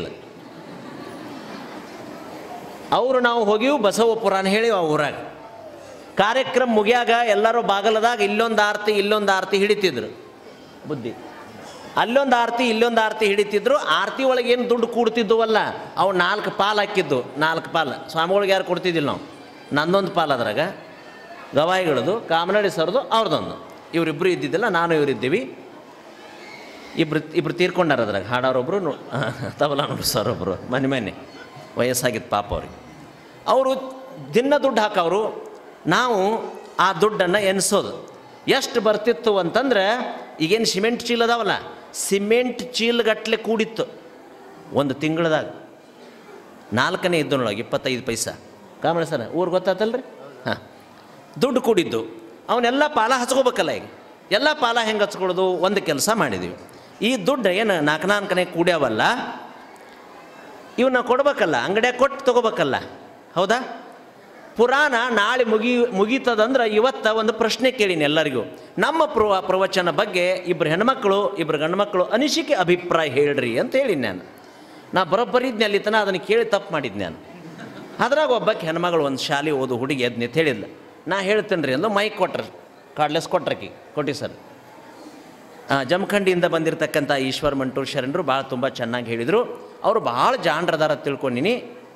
ಅವರು ನಾವು ಹೋಗಿವು ಬಸವ ಪುರಾಣ ಹೇಳಿ ಆ ಊರಾಗ. ಕಾರ್ಯಕ್ರಮ ಮುಗಿಯಾಗ ಎಲ್ಲರೂ ಬಾಗಲದಾಗ ಇಲ್ಲೊಂದು ಆರತಿ ಹಿಡಿತಿದ್ರು. ಬುದ್ಧಿ ಅಲ್ಲೊಂದು ಆರತಿ ಇಲ್ಲೊಂದು ಆರತಿ ಹಿಡಿತಿದ್ರು. ಆರತಿ ಒಳಗೆ ಏನು ದುಡ್ಡು ಕೂಡ್ತಿದ್ದುವಲ್ಲ ಅವು 4 ಪಾಲು ಹಾಕಿದ್ದು. 4 ಪಾಲು ಸ್ವಾಮಿಗಳಿಗೆ ಯಾರು ಕೊಡ್ತಿದ್ದಿಲ್ಲ ನಾವು. ನಂದೊಂದು ಪಾಲು ಅದ್ರಾಗ, ಗವಾಯಿಗಳದು, ಕಾಮನಹಳ್ಳಿ ಸರ್ದು, ಅವ್ರದ್ದೊಂದು. ಇವರಿಬ್ಬರು ಇದ್ದಿದ್ದಿಲ್ಲ, ನಾನು ಇವರಿದ್ದೀವಿ. ಇಬ್ರು ತೀರ್ಕೊಂಡಾರ ಅದ್ರಾಗ. ಹಾಡೋರೊಬ್ಬರು, ತಬಲಾ ನುಡಿಸೋರೊಬ್ಬರು. ಮನೆ ವಯಸ್ಸಾಗಿತ್ತು ಪಾಪ ಅವ್ರಿಗೆ. ಅವರು ದಿನ ದುಡ್ಡು ಹಾಕೋರು, ನಾವು ಆ ದುಡ್ಡನ್ನು ಎನಿಸೋದು. ಎಷ್ಟು ಬರ್ತಿತ್ತು ಅಂತಂದ್ರೆ, ಈಗೇನು ಸಿಮೆಂಟ್ ಚೀಲ ಅದಾವಲ್ಲ, ಸಿಮೆಂಟ್ ಚೀಲಗಟ್ಟಲೆ ಕೂಡಿತ್ತು ಒಂದು ತಿಂಗಳದಾಗ. 4ನೇ ಇದ್ದನೊಳಗೆ 25 ಪೈಸಾ. ಕಾಮಣ್ಣ ಸರ್ ಊರು ಗೊತ್ತಾತಲ್ರಿ? ಹಾಂ, ದುಡ್ಡು ಕೂಡಿದ್ದು. ಅವನ್ನೆಲ್ಲ ಪಾಲ ಹಚ್ಕೋಬೇಕಲ್ಲ. ಈಗ ಎಲ್ಲ ಪಾಲ ಹೆಂಗೆ ಹಚ್ಕೊಳ್ಳೋದು? ಒಂದು ಕೆಲಸ ಮಾಡಿದ್ದೀವಿ. ಈ ದುಡ್ಡು ಏನು 4 ಕೂಡ್ಯಾವಲ್ಲ, ಇವನ್ನ ಕೊಡ್ಬೇಕಲ್ಲ, ಅಂಗಡಿಯಾಗ ಕೊಟ್ಟು ತೊಗೋಬೇಕಲ್ಲ. ಹೌದಾ? ಪುರಾಣ ನಾಳೆ ಮುಗೀತದಂದ್ರೆ ಇವತ್ತು ಒಂದು ಪ್ರಶ್ನೆ ಕೇಳೀನಿ ಎಲ್ಲರಿಗೂ. ನಮ್ಮ ಪ್ರವಚನ ಬಗ್ಗೆ 2 ಹೆಣ್ಮಕ್ಳು 2 ಗಂಡ್ಮಕ್ಳು ಅನಿಸಿಕೆ ಅಭಿಪ್ರಾಯ ಹೇಳ್ರಿ ಅಂತ ಹೇಳಿನಿ ನಾನು ಬರೋಬ್ಬರಿದ್ನೆ ಅಲ್ಲಿ ತನ. ಅದನ್ನು ಕೇಳಿ ತಪ್ಪು ಮಾಡಿದ್ದೆ ನಾನು. ಅದ್ರಾಗ ಒಬ್ಬಕ್ಕೆ ಹೆಣ್ಮಗಳು ಒಂದು ಶಾಲೆ ಓದು ಹುಡುಗಿ ಅದ್ನ ಹೇಳಿಲ್ಲ. ನಾ ಹೇಳ್ತೇನೆ ರೀ ಅಂದು ಮೈಕ್ ಕೊಟ್ರಿ, ಕಾರ್ಡ್ಲೆಸ್ ಕೊಟ್ಟಿ ಸರ್. ಜಮಖಂಡಿಯಿಂದ ಬಂದಿರತಕ್ಕಂಥ ಈಶ್ವರ್ ಮಂಟೂರ್ ಶರಣರು ಭಾಳ ತುಂಬ ಚೆನ್ನಾಗಿ ಹೇಳಿದರು. ಅವರು ಭಾಳ ಜಾಣರದಾರ ತಿಳ್ಕೊಂಡಿನಿ.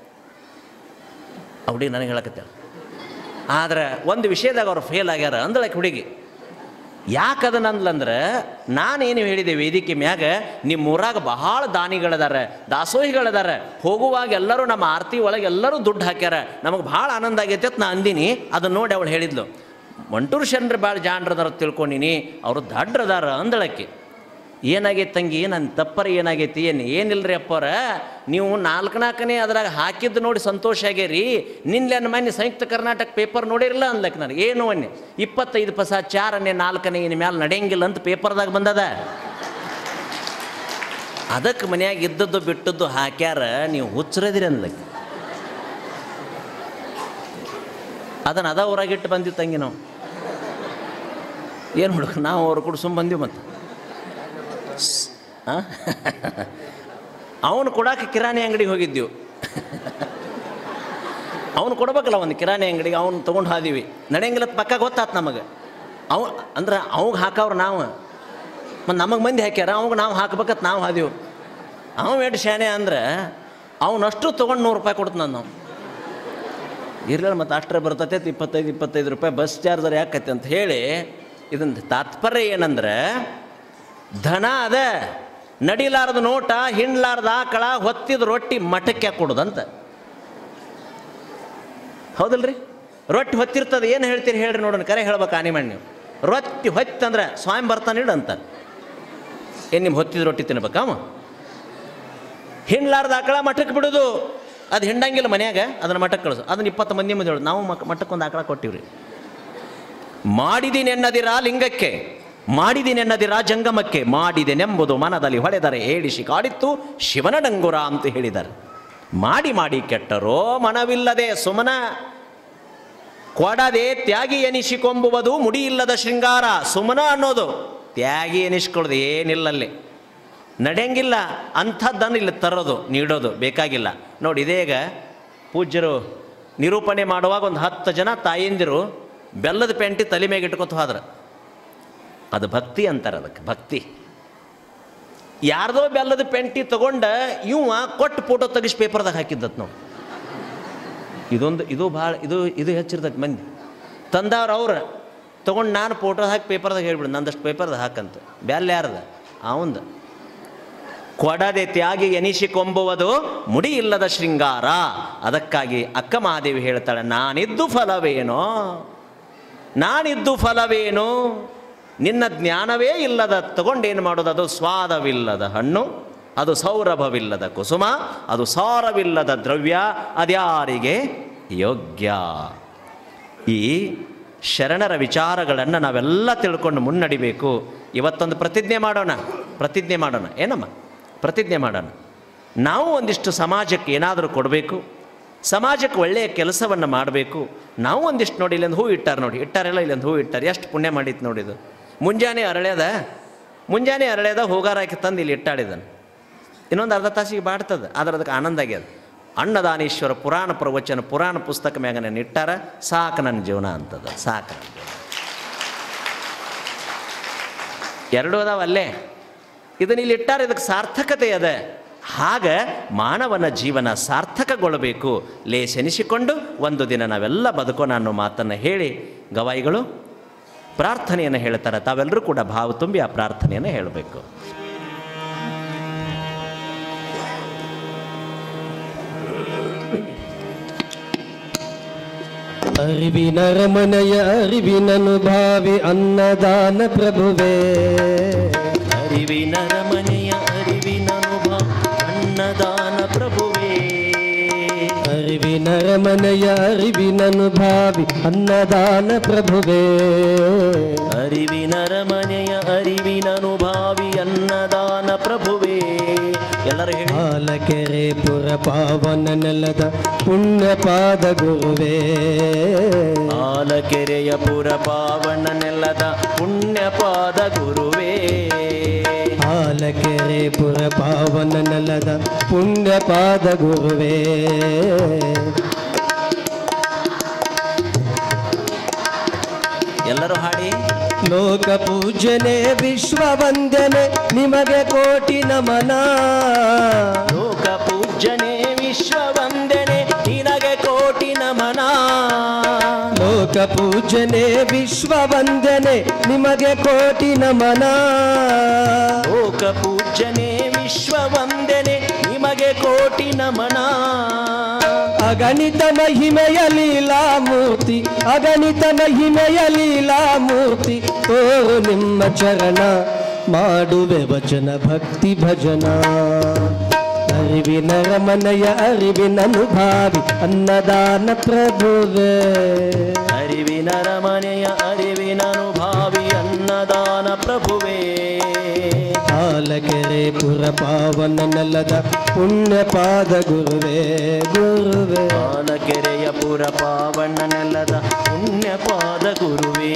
ಆ ಹುಡುಗಿ ನನಗೆ ಹೇಳಕತ್ತೇಳ. ಆದರೆ ಒಂದು ವಿಷಯದಾಗ ಅವ್ರು ಫೇಲ್ ಆಗ್ಯಾರ ಅಂದಳಕ್ಕೆ ಹುಡುಗಿ. ಯಾಕೆ ಅದನ್ನ ಅಂದ್ಲಂದ್ರೆ, ನಾನೇನು ಹೇಳಿದೆ ವೇದಿಕೆ ಮ್ಯಾಗ, ನಿಮ್ಮ ಊರಾಗ ಬಹಳ ದಾನಿಗಳದಾರ, ದಾಸೋಹಿಗಳದಾರ, ಹೋಗುವಾಗ ಎಲ್ಲರೂ ನಮ್ಮ ಆರತಿ ಒಳಗೆ ಎಲ್ಲರೂ ದುಡ್ಡು ಹಾಕ್ಯಾರ, ನಮಗೆ ಭಾಳ ಆನಂದ ಆಗೈತೆ ಅಂತ ನಾ ಅಂದಿನಿ. ಅದನ್ನು ನೋಡಿ ಅವಳು ಹೇಳಿದ್ಲು, ಮಂಟೂರು ಶರಣರು ಭಾಳ ಜಾಣರದಾರ ತಿಳ್ಕೊಂಡಿನಿ, ಅವರು ದಡ್ರದಾರ ಅಂದಳಕ್ಕೆ. ಏನಾಗೈತೆ ತಂಗಿ, ನನ್ನ ತಪ್ಪರ ಏನಾಗೈತಿ? ಏನಿಲ್ಲರಿ ಅಪ್ಪರ, ನೀವು 4 ಅದ್ರಾಗ ಹಾಕಿದ್ದು ನೋಡಿ ಸಂತೋಷ ಆಗ್ಯಾರಿ. ನಿನ್ನೆ ಮೊನ್ನೆ ಸಂಯುಕ್ತ ಕರ್ನಾಟಕ ಪೇಪರ್ ನೋಡಿರಲ್ಲ ಅಂದ್ಲಕ್ಕೆ ನನಗೆ. ಏನು ಅನ್ನೆ 25 ಪೈಸಾ 4 4 ಇನ್ನು ಮ್ಯಾಲೆ ನಡೆಯಂಗಿಲ್ಲ ಅಂತ ಪೇಪರ್ದಾಗ ಬಂದದ. ಅದಕ್ಕೆ ಮನ್ಯಾಗ ಇದ್ದದ್ದು ಬಿಟ್ಟದ್ದು ಹಾಕ್ಯಾರ, ನೀವು ಹುಚ್ಚರದಿರಿ ಅಂದ್ಲಕ್ಕೆ. ಅದನ್ನು ಊರಾಗಿಟ್ಟು ಬಂದಿವಿ ತಂಗಿ ನಾವು. ಏನು ಹುಡುಗ, ನಾವು ಅವ್ರು ಕೂಡ ಸುಮ್ಮ ಬಂದೀವಿ. ಮತ್ತು ಅವನು ಕೊಡೋಕೆ ಕಿರಾಣಿ ಅಂಗಡಿಗೆ ಹೋಗಿದ್ದೀವಿ. ಅವನು ಕೊಡ್ಬೇಕಲ್ಲ ಒಂದು ಕಿರಾಣಿ ಅಂಗಡಿಗೆ. ಅವನು ತೊಗೊಂಡು ಹಾದೀವಿ. ನಡೆಯಂಗಿಲ್ಲ ಪಕ್ಕ ಗೊತ್ತಾತು ನಮಗೆ. ಅಂದ್ರೆ ಅವಾಗ ಹಾಕವ್ರು ನಾವು, ಮತ್ತು ನಮಗೆ ಮಂದಿ ಹಾಕ್ಯಾರ, ಅವಾಗ ನಾವು ಹಾಕ್ಬೇಕತ್ ನಾವು ಹಾದೀವಿ. ಎಷ್ಟು ಶಾನೆ ಅಂದ್ರೆ ಅವನಷ್ಟು ತೊಗೊಂಡು 100 ರೂಪಾಯಿ ಕೊಡ್ತು ನಾವು. ಇರಲಿಲ್ಲ ಮತ್ತು ಅಷ್ಟರೇ ಬರ್ತೈತೆ 25 ರೂಪಾಯಿ ಬಸ್ ಚಾರ್ಜರ್ ಯಾಕೈತೆ ಅಂತ ಹೇಳಿ. ಇದನ್ನು ತಾತ್ಪರ್ಯ ಏನಂದ್ರೆ, ಧನ ಅದ, ನಡಿಲಾರ್ದ ನೋಟ, ಹಿಂಡ್ಲಾರ್ದ ಆಕಳ, ಹೊತ್ತಿದ ರೊಟ್ಟಿ ಮಠಕ್ಕೆ ಕೊಡೋದಂತ. ಹೌದಲ್ರಿ? ರೊಟ್ಟಿ ಹೊತ್ತಿರ್ತದೆ, ಏನು ಹೇಳ್ತೀರಿ ಹೇಳ್ರಿ ನೋಡೋಣ, ಕರೆ ಹೇಳ್ಬೇಕು ಆನಿಮಣ್ಣು ನೀವು. ರೊಟ್ಟಿ ಹೊತ್ತಂದ್ರೆ ಸ್ವಾಮಿ ಬರ್ತಾನೆ ಇಡು ಅಂತ. ಏನು ನಿಮ್ಮ ಹೊತ್ತಿದ ರೊಟ್ಟಿ ತಿನ್ಬೇಕಾವ? ಹಿಂಡ್ಲಾರ್ದ ಆಕಳ ಮಠಕ್ಕೆ ಬಿಡೋದು. ಅದು ಹಿಂಡಂಗಿಲ್ಲ ಮನ್ಯಾಗ, ಅದನ್ನು ಮಠಕ್ಕೆ ಕಳಿಸು. ಅದನ್ನು 20 ಮಂದಿ ಮುಂದೆ ಹೇಳೋದು. ನಾವು ಮಠಕ್ಕೊಂದು ಆಕಳ ಕೊಟ್ಟಿವ್ರಿ. ಮಾಡಿದೀನೆನ್ನದಿರ ಲಿಂಗಕ್ಕೆ, ಮಾಡಿದೀನೆನ್ನದಿರ ಜಂಗಮಕ್ಕೆ, ಮಾಡಿದೆನೆಂಬುದು ಮನದಲ್ಲಿ ಹೊಳೆದರೆ ಏಡಿಸಿ ಕಾಡಿತ್ತು ಶಿವನ ಡಂಗುರ ಅಂತ ಹೇಳಿದ್ದಾರೆ. ಮಾಡಿ ಕೆಟ್ಟರೋ ಮನವಿಲ್ಲದೆ ಸುಮನ. ಕೊಡದೆ ತ್ಯಾಗಿ ಎನಿಸಿಕೊಂಬುವುದು ಮುಡಿಯಿಲ್ಲದ ಶೃಂಗಾರ. ಸುಮ್ಮನ ಅನ್ನೋದು ತ್ಯಾಗಿ ಎನಿಸ್ಕೊಳ್ಳೋದು ಏನಿಲ್ಲಲ್ಲಿ ನಡೆಯಂಗಿಲ್ಲ. ಅಂಥದ್ದನ್ನು ಇಲ್ಲಿ ತರೋದು ನೀಡೋದು ಬೇಕಾಗಿಲ್ಲ. ನೋಡಿ, ಇದೇಗ ಪೂಜ್ಯರು ನಿರೂಪಣೆ ಮಾಡುವಾಗ ಒಂದು 10 ಜನ ತಾಯಂದಿರು ಬೆಲ್ಲದ ಪೆಂಟಿ ತಲೆ ಮೇಲೆ ಇಟ್ಕೊತ ಹೋದ್ರೆ ಅದು ಭಕ್ತಿ ಅಂತಾರೆ. ಅದಕ್ಕೆ ಭಕ್ತಿ. ಯಾರ್ದೋ ಬೆಲ್ಲದ ಪೆಂಟಿ ತಗೊಂಡ ಇವ ಕೊಟ್ಟು ಫೋಟೋ ತೆಗಿಸಿ ಪೇಪರ್ದಾಗ ಹಾಕಿದ್ದತ್ ನಾವು. ಇದು ಭಾಳ ಇದು ಹೆಚ್ಚಿರ್ತೈತಿ ಮಂದಿ ತಂದವ್ರು. ಅವ್ರು ತೊಗೊಂಡು ನಾನು ಫೋಟೋ ಹಾಕಿ ಪೇಪರ್ದಾಗ ಹೇಳ್ಬಿಡು ನಂದಷ್ಟು ಪೇಪರ್ದಾಗ ಹಾಕಂತ. ಬ್ಯಾಲ್ ಯಾರ್ದ ಅವಂದು. ಕೊಡದೆ ತ್ಯಾಗಿ ಎನಿಸಿಕೊಂಬುವುದು ಮುಡಿ ಇಲ್ಲದ ಶೃಂಗಾರ. ಅದಕ್ಕಾಗಿ ಅಕ್ಕ ಮಹಾದೇವಿ ಹೇಳ್ತಾಳೆ, ನಾನಿದ್ದು ಫಲವೇನು, ನಿನ್ನ ಜ್ಞಾನವೇ ಇಲ್ಲದ ತಗೊಂಡೇನು ಮಾಡೋದು? ಅದು ಸ್ವಾದವಿಲ್ಲದ ಹಣ್ಣು, ಅದು ಸೌರಭವಿಲ್ಲದ ಕುಸುಮ, ಅದು ಸಾರವಿಲ್ಲದ ದ್ರವ್ಯ, ಅದ್ಯಾರಿಗೆ ಯೋಗ್ಯ. ಈ ಶರಣರ ವಿಚಾರಗಳನ್ನು ನಾವೆಲ್ಲ ತಿಳ್ಕೊಂಡು ಮುನ್ನಡಿಬೇಕು. ಇವತ್ತೊಂದು ಪ್ರತಿಜ್ಞೆ ಮಾಡೋಣ. ಏನಮ್ಮ ಪ್ರತಿಜ್ಞೆ ಮಾಡೋಣ. ನಾವು ಒಂದಿಷ್ಟು ಸಮಾಜಕ್ಕೆ ಏನಾದರೂ ಕೊಡಬೇಕು, ಸಮಾಜಕ್ಕೆ ಒಳ್ಳೆಯ ಕೆಲಸವನ್ನು ಮಾಡಬೇಕು. ನಾವು ಒಂದಿಷ್ಟು ನೋಡಿ, ಇಲ್ಲೊಂದು ಹೂ ಇಟ್ಟಾರೆಲ್ಲ ಇಲ್ಲೊಂದು ಹೂ ಇಟ್ಟಾರೆ. ಎಷ್ಟು ಪುಣ್ಯ ಮಾಡಿತ್ತು ನೋಡಿದು. ಮುಂಜಾನೆ ಅರಳ್ಯದ ಹೂಗಾರ ಹಾಕಿ ತಂದು ಇಲ್ಲಿ ಇಟ್ಟಾಡಿದನು. ಇನ್ನೊಂದು ಅರ್ಧ ತಾಸಿಗೆ ಬಾಡ್ತದೆ. ಆದ್ರೆ ಅದಕ್ಕೆ ಆನಂದ ಆಗ್ಯದ. ಅನ್ನದಾನೇಶ್ವರ ಪುರಾಣ ಪ್ರವಚನ ಪುರಾಣ ಪುಸ್ತಕ ಮ್ಯಾಗ ನಾನು ಇಟ್ಟಾರ. ಸಾಕು ನನ್ನ ಜೀವನ ಅಂತದ. ಸಾಕು ನನ್ನ ಜೀವನ. ಎರಡೂ ಅದಾವಲ್ಲೇ. ಇದನ್ನ ಇಲ್ಲಿ ಇಟ್ಟಾರ, ಇದಕ್ಕೆ ಸಾರ್ಥಕತೆ ಅದ. ಹಾಗ ಮಾನವನ ಜೀವನ ಸಾರ್ಥಕಗೊಳ್ಳಬೇಕು. ಲೇಸೆನಿಸಿಕೊಂಡು ಒಂದು ದಿನ ನಾವೆಲ್ಲ ಬದುಕೋಣ ಅನ್ನೋ ಮಾತನ್ನು ಹೇಳಿ ಗವಾಯಿಗಳು ಪ್ರಾರ್ಥನೆಯನ್ನು ಹೇಳ್ತಾರೆ. ತಾವೆಲ್ಲರೂ ಕೂಡ ಭಾವ ತುಂಬಿ ಆ ಪ್ರಾರ್ಥನೆಯನ್ನು ಹೇಳಬೇಕು. ಅರಿವಿನ ರಮಣಯ ಅರಿವಿನನುಭಾವಿ ಅನ್ನದಾನ ಪ್ರಭುವೇ, ಅರಿವಿನ ರಮಣೆಯ ಅರಿವಿನನುಭಾವಿ ಅನ್ನದಾನ ಪ್ರಭುವೇ, ಅರಿವಿನ ರಮಣಯ ಅರಿವಿನನುಭಾವಿ ಅನ್ನದಾನ ಪ್ರಭುವೇ, ಅರಿವಿನ ರಮಣೆಯ ಅರಿವಿನನುಭಾವಿ ಅನ್ನದಾನ ಪ್ರಭುವೇ. ಎಲ್ಲರೂ ಹೇಳಿ. ಹಾಲಕೆರೆ ಪುರ ಪಾವನ ನೆಲದ ಪುಣ್ಯ ಪಾದ ಗುರುವೇ, ಹಾಲಕೆರೆಯ ಪುರ ಪಾವನ ನೆಲದ ಪುಣ್ಯ ಪಾದ ಗುರುವೇ, ಹಾಲಕೆರೆ ಪುರ ಪಾವನ ನೆಲದ ಪುಣ್ಯ ಪಾದ ಗುರುವೇ. ಎಲ್ಲರೂ ಹಾಡಿ. ಲೋಕ ಪೂಜನೆ ವಿಶ್ವ ವಂದನೆ ನಿಮಗೆ ಕೋಟಿ ನಮನ, ಲೋಕ ಪೂಜನೆ ವಿಶ್ವ ವಂದನೆ ನಿನಗೆ ಕೋಟಿ ನಮನ, ಲೋಕ ಪೂಜನೆ ವಿಶ್ವ ವಂದನೆ ನಿಮಗೆ ಕೋಟಿ ನಮನ, ಲೋಕ ಪೂಜನೆ ವಿಶ್ವ ವಂದನೆ ನಿಮಗೆ ಕೋಟಿ ನಮನ. ಅಗಣಿತ ಮಹಿಮೆಯ ಲೀಲಾ ಮೂರ್ತಿ, ಅಗಣಿತ ಮಹಿಮೆಯ ಲೀಲಾ ಮೂರ್ತಿ, ತೋರು ನಿಮ್ಮ ಚರಣ ಮಾಡುವೆ ವಚನ ಭಕ್ತಿ ಭಜನ. ಅರಿವಿನ ರಮಣಯ ಅರಿವಿನನುಭಾವಿ ಅನ್ನದಾನ ಪ್ರಭುವೇ, ಅರಿವಿನ ರಮಣೆಯ ಅರಿವಿನನುಭಾವಿ ಅನ್ನದಾನ ಪ್ರಭುವೇ, ಹಾಲಕೆರೆ ಪುರ ಪಾವನ ನೆಲದ ಪುಣ್ಯ ಪಾದ ಗುರುವೇ, ಗುರುವೇ. ಹಾಲಕೆರೆಯ ಪುರ ಪಾವನ ನೆಲದ ಪುಣ್ಯ ಪಾದ ಗುರುವೇ.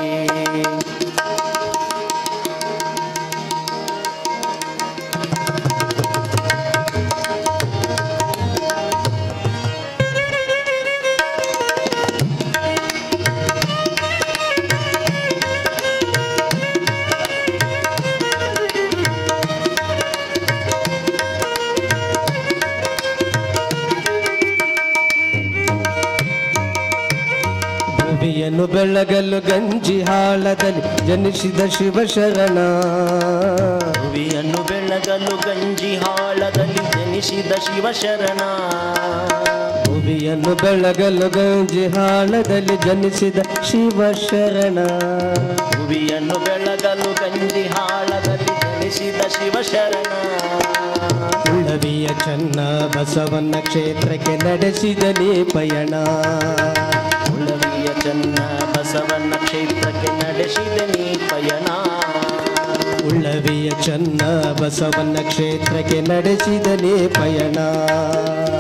ಭುವಿಯನ್ನು ಬೆಳಗಲು ಗಂಜಿ ಹಾಳದಲ್ಲಿ ಜನಿಸಿದ ಶಿವಶರಣ, ಭುವಿಯನ್ನು ಬೆಳಗಲು ಗಂಜಿ ಹಾಳದಲ್ಲಿ ಜನಿಸಿದ ಶಿವಶರಣ, ಭುವಿಯನ್ನು ಬೆಳಗಲು ಗಂಜಿ ಹಾಳದಲ್ಲಿ ಜನಿಸಿದ ಶಿವಶರಣ, ಭುವಿಯನ್ನು ಬೆಳಗಲು ಗಂಜಿ ಹಾಳದಲ್ಲಿ ಜನಿಸಿದ ಶಿವಶರಣ. ಉಳ್ಳವಿಯ ಚನ್ನ ಬಸವನ ಕ್ಷೇತ್ರಕ್ಕೆ ನಡೆಸಿದ ನೀ ಪಯಣ, ಉಳ್ಳವಿಯ ಚನ್ನ ಬಸವನ ಕ್ಷೇತ್ರಕ್ಕೆ ನಡೆಸಿದ ನೀ ಪಯಣ, ಉಳ್ಳವಿಯ ಚನ್ನ ಬಸವನ ಕ್ಷೇತ್ರಕ್ಕೆ ನಡೆಸಿದ ನೀ ಪಯಣ.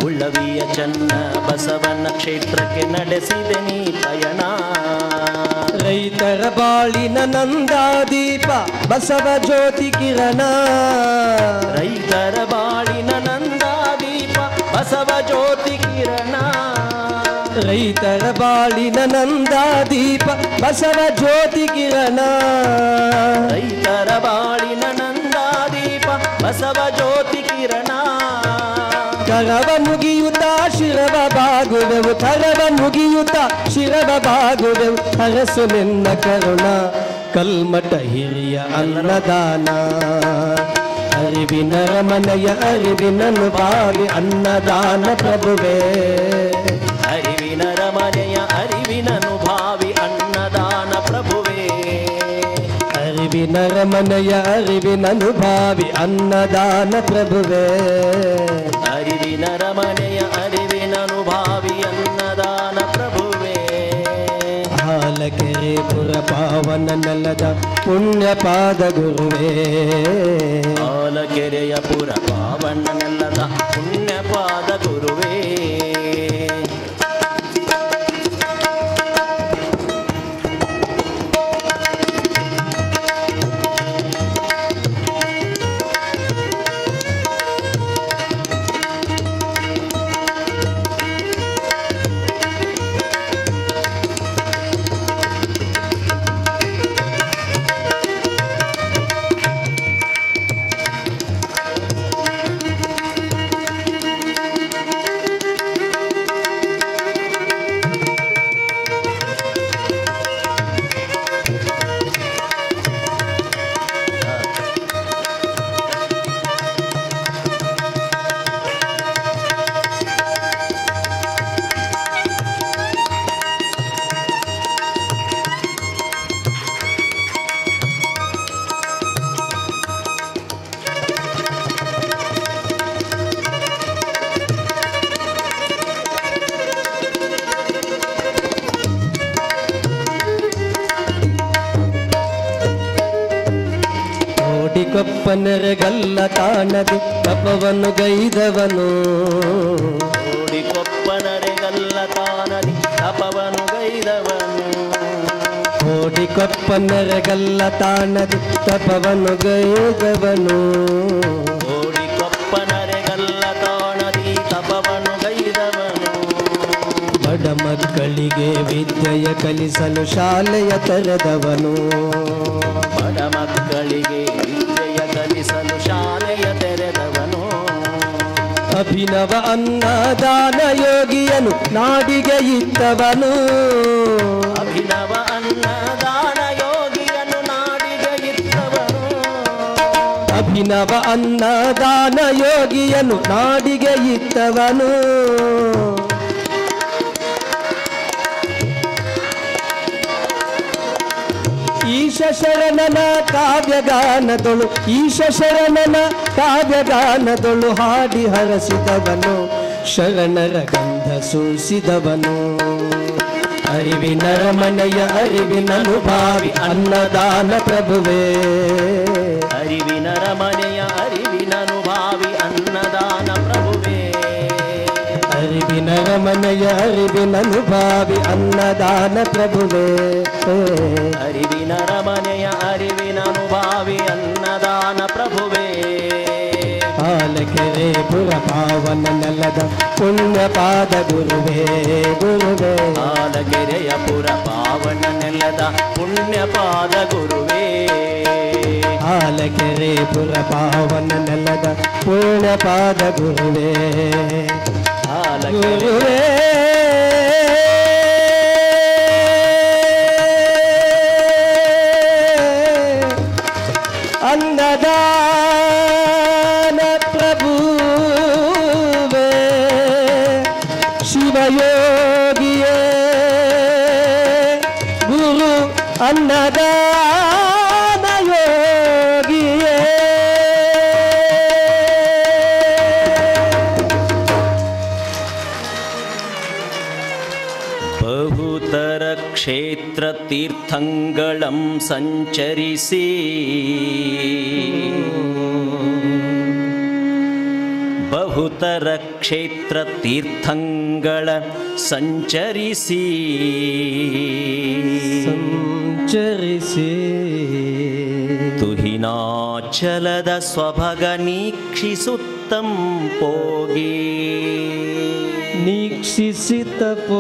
ಉಳ್ಳವಿಯ ಚನ್ನ ಬಸವನ ಕ್ಷೇತ್ರಕ್ಕೆ ನಡೆಸಿದೆ ನೀ ಪಯಣ. ರೈತರ ಬಾಳಿನ ನಂದಾದೀಪ ಬಸವ ಜ್ಯೋತಿ ಕಿರಣ. ರೈತರ ಬಾಳಿನ ನಂದಾದೀಪ ಬಸವ ಜ್ಯೋತಿ ಕಿರಣ. ರೈತರ ಬಾಳಿನ ನಂದಾದೀಪ ಬಸವ ಜ್ಯೋತಿ ಕಿರಣ. ರೈತರ ಬಾಳಿನ ನಂದಾದೀಪ ಬಸವ ಜ್ಯೋತಿ ಕಿರಣ. ಕರವ ಮುಗಿಯುತ್ತ ಶಿರವ ಬಾಗುವೆವು, ಕರವ ಮುಗಿಯುತ್ತ ಶಿರವ ಬಾಗುವೆವು. ಹರಸು ನಿನ್ನ ಕರುಣ ಕಲ್ಮಠ ಹಿರಿಯ ಅನ್ನದಾನ. ಅರಿವಿನ ರಮನೆಯ ಅರಿವಿನನು ಭಾವಿ ಅನ್ನದಾನ ಪ್ರಭುವೇ. ಅರಿವಿನ ರಮನೆಯ ಅರಿವಿನನು ಭಾವಿ ಅನ್ನದಾನ ಪ್ರಭುವೇ. ಅರಿವಿನ ರಮನೆಯ ಅರಿವಿನನು ಭಾವಿ ಅನ್ನದಾನ ಪ್ರಭುವೇ. ಅರಿವಿನ ರಮನೆಯ ಅರಿವಿನನು ಭಾವಿ ಅನ್ನದಾನ ಪ್ರಭುವೇ. ಹಾಲಕೆರೆ ಪುರ ಪಾವನ ನೆಲದ ಪುಣ್ಯ ಪಾದ ಗುರುವೇ. ಹಾಲಕೆರೆಯ ಪುರ ಪಾವನ ನೆಲದ ಪುಣ್ಯ ಪಾದ ಗುರುವೇ. ಕೊಪ್ಪನರೆಗಲ್ಲ ಕಾಣದೆ ತಪವನ್ನು ಗೈದವನು. ಕೊಪ್ಪನರೆಗಲ್ಲ ಕಾಣದೆ ತಪವನ್ನು ಗೈದವನು. ಕೊಪ್ಪನರೆಗಲ್ಲ ತಾಣದೆ ತಪವನ್ನು ಗೈದವನು. ಕೊಪ್ಪನರೆಗಲ್ಲ ಕಾಣದೆ ತಪವನ್ನು ಗೈದವನು. ಬಡ ಮಕ್ಕಳಿಗೆ ವಿದ್ಯೆಯ ಕಲಿಸಲು ಶಾಲೆಯ ತೆರೆದವನು. ಬಡ ಮಕ್ಕಳಿಗೆ ವಿದ್ಯೆಯ ಕಲಿಸಲು ಶಾಲೆಯ ತೆರೆದವನು. ಅಭಿನವ ಅನ್ನದಾನ ಯೋಗಿಯನು ನಾಡಿಗೆ ಇತ್ತವನು. ಅಭಿನವ ಅನ್ನದಾನ ಯೋಗಿಯನು ನಾಡಿಗೆ ಇತ್ತವನು. ಅಭಿನವ ಅನ್ನದಾನ ಯೋಗಿಯನು ನಾಡಿಗೆ ಇತ್ತವನು. ಈಶ ಶರಣನ ಕಾವ್ಯಗಾನದೊಳು, ಈಶ ಶರಣನ ಕಾವ್ಯಗಾನದೊಳು ಹಾಡಿ ಹರಸಿದವನು. ಶರಣರ ಗಂಧ ಸೂಸಿದವನು. ಅರಿವಿನ ರಮನೆಯ ಅರಿವಿನನು ಭಾವಿ ಅನ್ನದಾನ ಪ್ರಭುವೇ. ಅರಿವಿನ ರಮನೆಯ ಅರಿವಿನನು ಭಾವಿ ಅನ್ನದಾನ ಪ್ರಭುವೇ. ಅರಿವಿನ ರಮನೆಯ ಅರಿವಿನನು ಭಾವಿ ಅನ್ನದಾನ ಪ್ರಭುವೇ. ಅರಿವಿನ ರಮನೆಯ ಅರಿವಿನನು ಭಾವಿ ಅನ್ನದಾನ ಪ್ರಭುವೇ. ಹಾಲಕೆರೆ ಪುರ ಪಾವನ ನೆಲದ ಪುಣ್ಯ ಪಾದ ಗುರುವೇ. ಗುರುವೇ ಹಾಲಕೆರೆಯ ಪುರ ಪಾವನ ನೆಲದ ಪುಣ್ಯ ಪಾದ ಗುರುವೇ. ಹಾಲಕೆರೆ ಪುರ ಪಾವನ ನೆಲದ ಪುಣ್ಯ ಪಾದ ಗುರುವೇ. ಗುರುವೇ ಅನ್ನದಾನ ಪ್ರಭುವೇ. ಶಿವಯೋಗಿಯೇ ಗುರು ಅನ್ನದಾನ ಯೋಗಿಯೇ. ಬಹುತರ ಕ್ಷೇತ್ರ ತೀರ್ಥಂಗಳಂ ಸಂಚರಿಸಿ ಬಹುತರ ಸುತರ ಕ್ಷೇತ್ರ ತೀರ್ಥಂಗಳ ಸಂಚರಿಸಿ ತುಹಿನಾಚಲದ ಸ್ವಭಗ ನೀಕ್ಷಿಸುತ್ತಂ ಪೋಗಿ ನೀಕ್ಷಿಸಿತ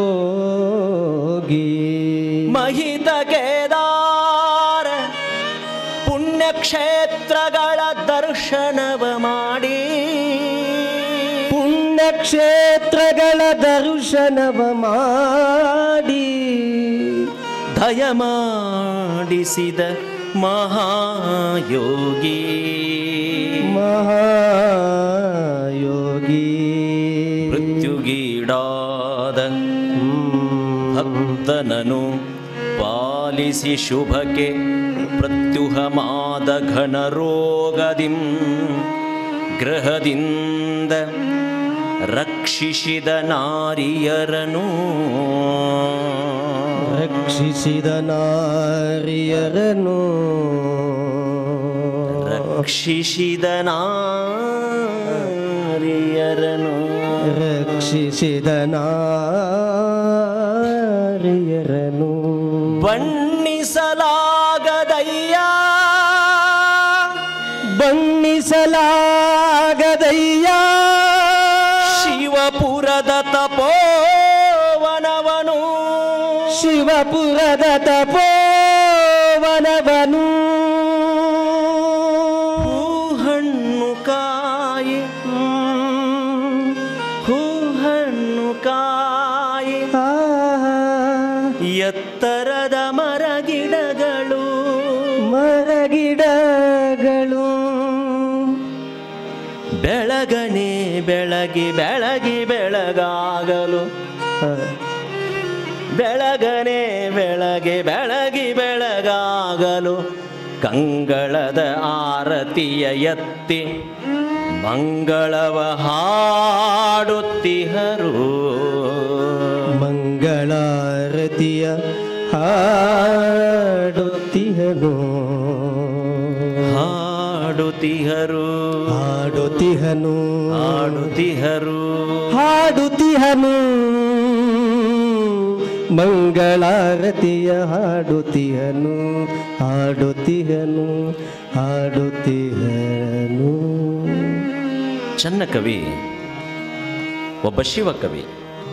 ಪೋಗಿ ಮಹಿತ ಕೇದಾರ ಪುಣ್ಯಕ್ಷೇತ್ರಗಳ ದರ್ಶನವ ಮಾಡಿ ಪುಣ್ಯಕ್ಷೇತ್ರಗಳ ದರ್ಶನವ ಮಾಡಿ ದಯ ಮಾಡಿಸಿದ ಮಹಾಯೋಗಿ ಮಹಾಯೋಗಿ ಮೃತ್ಯುಗೀಡಾದ ಭಕ್ತನನು ಪಾಲಿಸಿ ಶುಭಕ್ಕೆ ಪ್ರತ್ಯುಹಮಾದ ಘನ ರೋಗದಿಂ ಗ್ರಹದಿಂದ ರಕ್ಷಿಸಿದ ನಾರಿಯರನು ರಕ್ಷಿಸಿದ ನಾರಿಯರನು ರಕ್ಷಿಸಿದ ನಾರಿಯರನು ರಕ್ಷಿಸಿದ ನಾರಿಯರನು ಬಣ್ಣಿಸಲಾಗದಯ್ಯ ಬಣ್ಣಿಸಲಾಗದಯ್ಯ ಶಿವಪುರದ ತಪೋವನವನು ಶಿವಪುರದ ತಪೋವನವನು ಹೂಹಣ್ಣು ಕಾಯಿ ಹೂಹಣ್ಣು ಕಾಯಿ ಎತ್ತರದ ಮರಗಿಡಗಳು ಮರಗಿಡಗಳು ಬೆಳಗನೆ ಬೆಳಗಿ ಬೆಳಗಿ ಬೆಳಗಾಗಲು ಬೆಳಗನೆ ಬೆಳಗ್ಗೆ ಬೆಳಗಿ ಬೆಳಗಾಗಲು ಕಂಗಳದ ಆರತಿಯ ಎತ್ತಿ ಮಂಗಳವ ಹಾಡುತ್ತಿಹರು ಮಂಗಳಾರತಿಯ ಹಾಡುತ್ತಿಹನು ಹಾಡುತ್ತಿಹರು ಹಾಡುತ್ತಿಹನು ಹಾಡುತ್ತಿಹರು ಹಾಡುತ್ತಿಹನು ಮಂಗಳಾರತಿಯ ಹಾಡುತ್ತಿಹನು ಹಾಡುತ್ತಿಹನು ಹಾಡುತ್ತಿಹನು. ಚನ್ನಕವಿ ಒಬ್ಬ ಶಿವಕವಿ.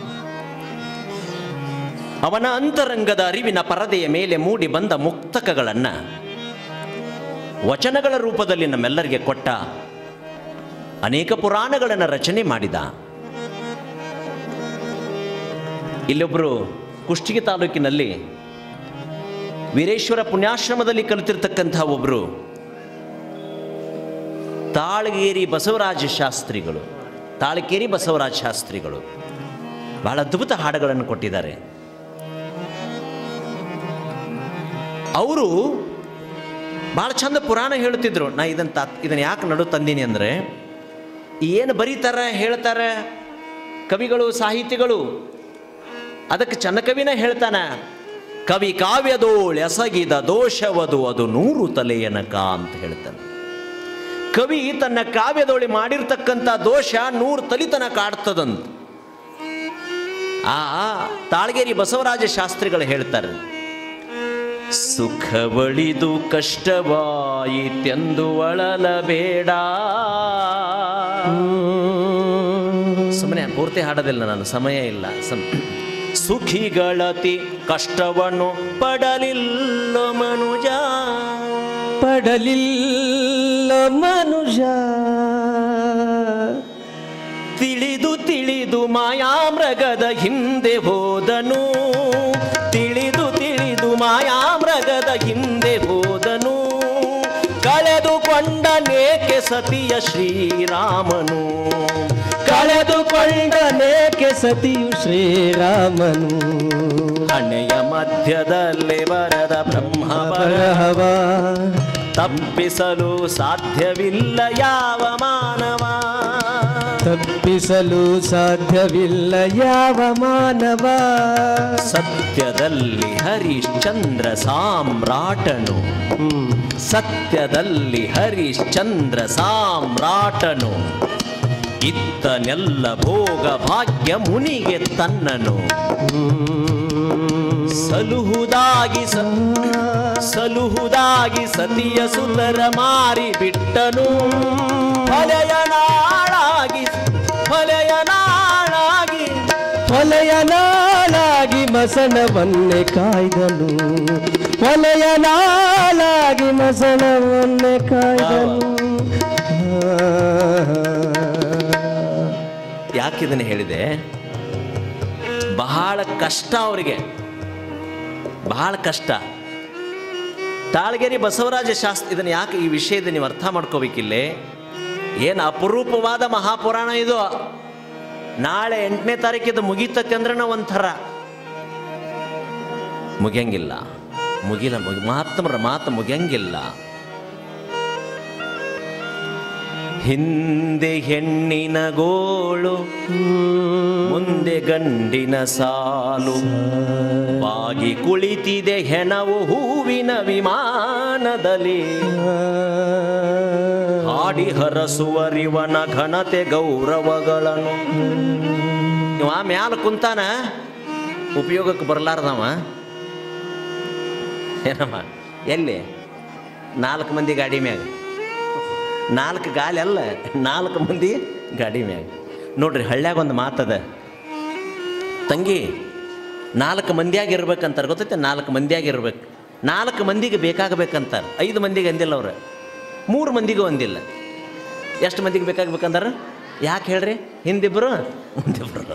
ಅವನ ಅಂತರಂಗದ ಅರಿವಿನ ಪರದೆಯ ಮೇಲೆ ಮೂಡಿ ಬಂದ ಮುಕ್ತಕಗಳನ್ನು ವಚನಗಳ ರೂಪದಲ್ಲಿ ನಮ್ಮೆಲ್ಲರಿಗೆ ಕೊಟ್ಟ, ಅನೇಕ ಪುರಾಣಗಳನ್ನು ರಚನೆ ಮಾಡಿದ. ಇಲ್ಲೊಬ್ಬರು ಕುಷ್ಟಗಿ ತಾಲೂಕಿನಲ್ಲಿ ವೀರೇಶ್ವರ ಪುಣ್ಯಾಶ್ರಮದಲ್ಲಿ ಕಲಿತಿರ್ತಕ್ಕಂಥ ಒಬ್ಬರು ತಾಳಗೇರಿ ಬಸವರಾಜ ಶಾಸ್ತ್ರಿಗಳು, ತಾಳಕೇರಿ ಬಸವರಾಜ ಶಾಸ್ತ್ರಿಗಳು ಬಹಳ ಅದ್ಭುತ ಹಾಡುಗಳನ್ನು ಕೊಟ್ಟಿದ್ದಾರೆ. ಅವರು ಭಾಳ ಚಂದ ಪುರಾಣ ಹೇಳುತ್ತಿದ್ರು. ನಾ ಇದನ್ನು ಯಾಕೆ ನಡು ತಂದೀನಿ ಅಂದರೆ, ಏನು ಬರೀತಾರೆ ಹೇಳ್ತಾರೆ ಕವಿಗಳು ಸಾಹಿತಿಗಳು, ಅದಕ್ಕೆ ಚನ್ನಕವಿನ ಹೇಳ್ತಾನ, ಕವಿ ಕಾವ್ಯದೋಳ್ ಎಸಗಿದ ದೋಷವದು ಅದು 100 ತಲೆಯನಕ ಅಂತ ಹೇಳ್ತಾನೆ. ಕವಿ ತನ್ನ ಕಾವ್ಯದೋಳಿ ಮಾಡಿರ್ತಕ್ಕಂಥ ದೋಷ 100 ತಲಿತನ ಕಾಡ್ತದಂತ. ಆ ತಾಳಗೇರಿ ಬಸವರಾಜ ಶಾಸ್ತ್ರಿಗಳು ಹೇಳ್ತಾರೆ, ಸುಖವಳಿದು ಕಷ್ಟವಾಯಿತೆಂದು ಒಳಲಬೇಡ. ಸುಮ್ಮನೆ ಪೂರ್ತಿ ಹಾಡೋದಿಲ್ಲ, ನಾನು ಸಮಯ ಇಲ್ಲ. ಸುಖಿಗಳತಿ ಕಷ್ಟವನ್ನು ಪಡಲಿಲ್ಲ ಮನುಜ, ಪಡಲಿಲ್ಲ ಮನುಜ. ತಿಳಿದು ತಿಳಿದು ಮಾಯಾಮೃಗದ ಹಿಂದೆ ಹೋದನು, ತಿಳಿದು ತಿಳಿದು ಮಾಯಾಮೃಗದ ಹಿಂದೆ ಹೋದನು. ಕಳೆದುಕೊಂಡನೇಕೆ ಸತಿಯ ಶ್ರೀರಾಮನು, ಕಳೆದುಕೊಂಡನೇಕೆ ಸತಿಯು ಶ್ರೀರಾಮನು. ಹಣೆಯ ಮಧ್ಯದಲ್ಲಿ ಬರದ ಬ್ರಹ್ಮ ಬರಹವ ತಪ್ಪಿಸಲು ಸಾಧ್ಯವಿಲ್ಲ ಯಾವ ಮಾನವ, ತಪ್ಪಿಸಲು ಸಾಧ್ಯವಿಲ್ಲ ಯಾವ ಮಾನವ. ಸತ್ಯದಲ್ಲಿ ಹರಿಶ್ಚಂದ್ರ ಸಾಮ್ರಾಟನು, ಸತ್ಯದಲ್ಲಿ ಹರಿಶ್ಚಂದ್ರ ಸಾಮ್ರಾಟನು. ಇತ್ತನೆಲ್ಲ ಭೋಗ ಭಾಗ್ಯ ಮುನಿಗೆ ತನ್ನನು ಸಲುಹುದಾಗಿ ಸತಿಯ ಸುಂದರ ಮಾರಿ ಬಿಟ್ಟನು. ಹೊಲೆಯ ನಾಳಾಗಿ ಮಸಣವನ್ನೇ ಕಾಯ್ದನು. ಹೊಲೆಯ ನಾಳಾಗಿ ಮಸಣವನ್ನೇ ಕಾಯ್ದನು. ಯಾಕಿದನ್ನು ಹೇಳಿದೆ? ಬಹಳ ಕಷ್ಟ ಅವರಿಗೆ, ಬಹಳ ಕಷ್ಟ. ತಾಳಗೇರಿ ಬಸವರಾಜ ಶಾಸ್ತ್ರಿ ಇದನ್ನು ಯಾಕೆ ಈ ವಿಷಯದ ನೀವು ಅರ್ಥ ಮಾಡ್ಕೋಬೇಕಿಲ್ಲೇ. ಏನು ಅಪರೂಪವಾದ ಮಹಾಪುರಾಣ ಇದು. ನಾಳೆ 8ನೇ ತಾರೀಕಿದು ಮುಗೀತತಿ ಅಂದ್ರೆ ಒಂಥರ ಮುಗಿಯಂಗಿಲ್ಲ, ಮಹಾತ್ಮರ ಮಾತು ಮುಗಿಯಂಗಿಲ್ಲ. ಹಿಂದೆ ಹೆಣ್ಣಿನ ಗೋಳು ಮುಂದೆ ಗಂಡಿನ ಸಾಲು, ಬಾಗಿ ಕುಳಿತಿದೆ ಹೆಣವು ಹೂವಿನ ವಿಮಾನದಲ್ಲಿ, ಹಾಡಿ ಹರಸುವರಿವನ ಘನತೆ ಗೌರವಗಳನ್ನು. ಇವ ಮ್ಯಾಲ ಕುಂತಾನ, ಉಪಯೋಗಕ್ಕೆ ಬರಲಾರ್ದವ ಏನಮ್ಮ, ಎಲ್ಲಿ 4 ಮಂದಿ ಗಾಡಿ ಮ್ಯಾಗ, 4 ಗಾಲಿ ಅಲ್ಲ, 4 ಮಂದಿ ಗಾಡಿ ಮ್ಯಾಗ. ನೋಡ್ರಿ, ಹಳ್ಳ್ಯಾಗ ಒಂದು ಮಾತದ, ತಂಗಿ 4 ಮಂದಿಯಾಗಿರ್ಬೇಕಂತಾರೆ, ಗೊತ್ತೈತೆ? 4 ಮಂದಿಯಾಗಿರ್ಬೇಕು, 4 ಮಂದಿಗೆ ಬೇಕಾಗಬೇಕಂತಾರೆ. 5 ಮಂದಿಗೆ ಅಂದಿಲ್ಲ ಅವ್ರು, 3 ಮಂದಿಗೂ ಅಂದಿಲ್ಲ. ಎಷ್ಟು ಮಂದಿಗೆ ಬೇಕಾಗಬೇಕಂದಾರ? ಯಾಕೆ ಹೇಳ್ರಿ? ಹಿಂದಿಬ್ಬರು ಮುಂದಿಬ್ಬರು.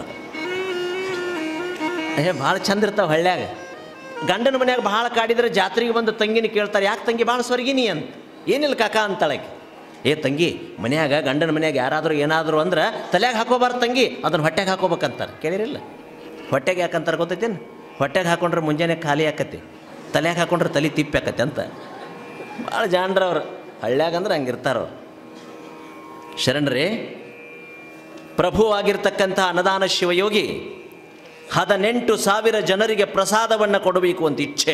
ಭಾಳ ಚಂದ ಇರ್ತಾವೆ ಹಳ್ಳ್ಯಾಗ. ಗಂಡನ ಮನ್ಯಾಗ ಭಾಳ ಕಾಡಿದ್ರೆ ಜಾತ್ರೆಗೆ ಬಂದು ತಂಗಿನ ಕೇಳ್ತಾರೆ, ಯಾಕೆ ತಂಗಿ ಭಾಳ ಸ್ವರ್ಗಿನಿ ಅಂತ. ಏನಿಲ್ಲ ಕಾಕ ಅಂತಾಳಕ್ಕೆ. ಏ ತಂಗಿ, ಮನ್ಯಾಗ ಗಂಡನ ಮನ್ಯಾಗ ಯಾರಾದರೂ ಏನಾದರೂ ಅಂದ್ರೆ ತಲೆಯಾಗ ಹಾಕೋಬಾರ್ದು ತಂಗಿ, ಅದನ್ನು ಹೊಟ್ಟೆಗೆ ಹಾಕೋಬೇಕಂತಾರೆ. ಕೇಳಿರಿಲ್ಲ? ಹೊಟ್ಟೆಗೆ ಯಾಕಂತಾರೆ ಗೊತ್ತೈತೇನು? ಹೊಟ್ಟೆಗೆ ಹಾಕೊಂಡ್ರೆ ಮುಂಜಾನೆ ಖಾಲಿ ಆಕತಿ, ತಲೆಯಾಗ ಹಾಕೊಂಡ್ರೆ ತಲೆ ತಿಪ್ಪಿ ಆಕತಿ ಅಂತ. ಭಾಳ ಜಾಣ್ರವ್ರು ಹಳ್ಳ್ಯಾಗಂದ್ರೆ ಹಂಗಿರ್ತಾರವ್ರು. ಶರಣರೇ, ಪ್ರಭುವಾಗಿರ್ತಕ್ಕಂಥ ಅನ್ನದಾನ ಶಿವಯೋಗಿ 18,000 ಜನರಿಗೆ ಪ್ರಸಾದವನ್ನು ಕೊಡಬೇಕು ಅಂತ ಇಚ್ಛೆ.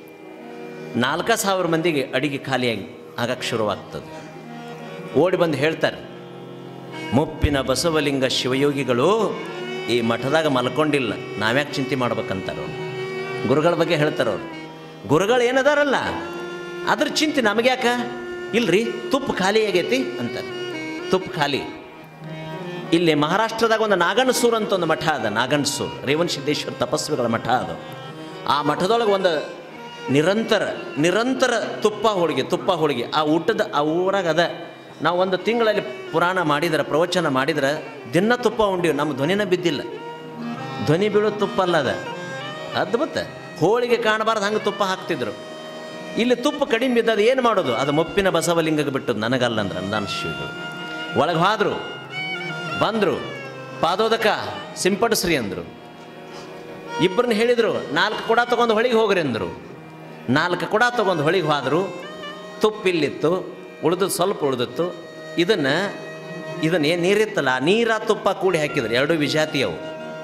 4,000 ಮಂದಿಗೆ ಅಡಿಗೆ ಖಾಲಿಯಾಗಿ ಆಗಕ್ಕೆ ಶುರುವಾಗ್ತದೆ. ಓಡಿ ಬಂದು ಹೇಳ್ತಾರೆ, ಮುಪ್ಪಿನ ಬಸವಲಿಂಗ ಶಿವಯೋಗಿಗಳು ಈ ಮಠದಾಗ ಮಲ್ಕೊಂಡಿಲ್ಲ, ನಾವ್ಯಾಕೆ ಚಿಂತೆ ಮಾಡ್ಬೇಕಂತಾರವ್ರು. ಗುರುಗಳ ಬಗ್ಗೆ ಹೇಳ್ತಾರವ್ರು. ಗುರುಗಳು ಏನದಾರಲ್ಲ ಅದ್ರ ಚಿಂತೆ ನಮಗ್ಯಾಕ? ಇಲ್ರಿ, ತುಪ್ಪ ಖಾಲಿ ಆಗೈತಿ ಅಂತಾರೆ. ತುಪ್ಪ ಖಾಲಿ. ಇಲ್ಲಿ ಮಹಾರಾಷ್ಟ್ರದಾಗ ಒಂದು ನಾಗಣಸೂರ್ ಅಂತ ಒಂದು ಮಠ ಅದ. ನಾಗಣಸೂರ್ ರೇವಣ ಸಿದ್ದೇಶ್ವರ ತಪಸ್ವಿಗಳ ಮಠ ಅದು. ಆ ಮಠದೊಳಗೆ ಒಂದು ನಿರಂತರ ತುಪ್ಪ ಹೋಳಿಗೆ ಆ ಊರಾಗ ಅದ. ನಾವು ಒಂದು ತಿಂಗಳಲ್ಲಿ ಪುರಾಣ ಮಾಡಿದ್ರೆ, ಪ್ರವಚನ ಮಾಡಿದ್ರೆ ದಿನ ತುಪ್ಪ ಉಂಡಿವಿ. ನಮ್ಮ ಧ್ವನಿನ ಬಿದ್ದಿಲ್ಲ. ಧ್ವನಿ ಬೀಳೋದು ತುಪ್ಪ ಅಲ್ಲ ಅದ. ಅದ್ಭುತ. ಹೋಳಿಗೆ ಕಾಣಬಾರ್ದು ಹಂಗೆ ತುಪ್ಪ ಹಾಕ್ತಿದ್ರು. ಇಲ್ಲಿ ತುಪ್ಪ ಕಡಿಮೆ ಬಿದ್ದದು, ಏನು ಮಾಡೋದು? ಅದು ಮುಪ್ಪಿನ ಬಸವಲಿಂಗಕ್ಕೆ ಬಿಟ್ಟದ್ದು, ನನಗಲ್ಲ ಅಂದ್ರೆ ಅನ್ನದಾನ ಶಿವಗಳು. ಒಳಗೆ ಹೋದ್ರು, ಬಂದರು, ಪಾದೋದಕ ಸಿಂಪಡಿಸ್ರಿ ಅಂದರು. ಇಬ್ಬರನ್ನ ಹೇಳಿದರು, 4 ಕೊಡ ತೊಗೊಂಡು ಹೊಳಿಗೆ ಹೋಗ್ರಿ ಅಂದರು. 4 ಕೊಡ ತೊಗೊಂಡು ಹೊಳಿಗೆ ಹೋದರು. ತುಪ್ಪಿಲ್ಲಿತ್ತು, ಉಳಿದದ್ದು ಸ್ವಲ್ಪ ಉಳಿದಿತ್ತು. ಇದನ್ನು ಏನು ನೀರಿತ್ತಲ್ಲ, ನೀರ ತುಪ್ಪ ಕೂಡಿ ಹಾಕಿದ್ರು. 2 ವಿಜಾತಿ ಅವು,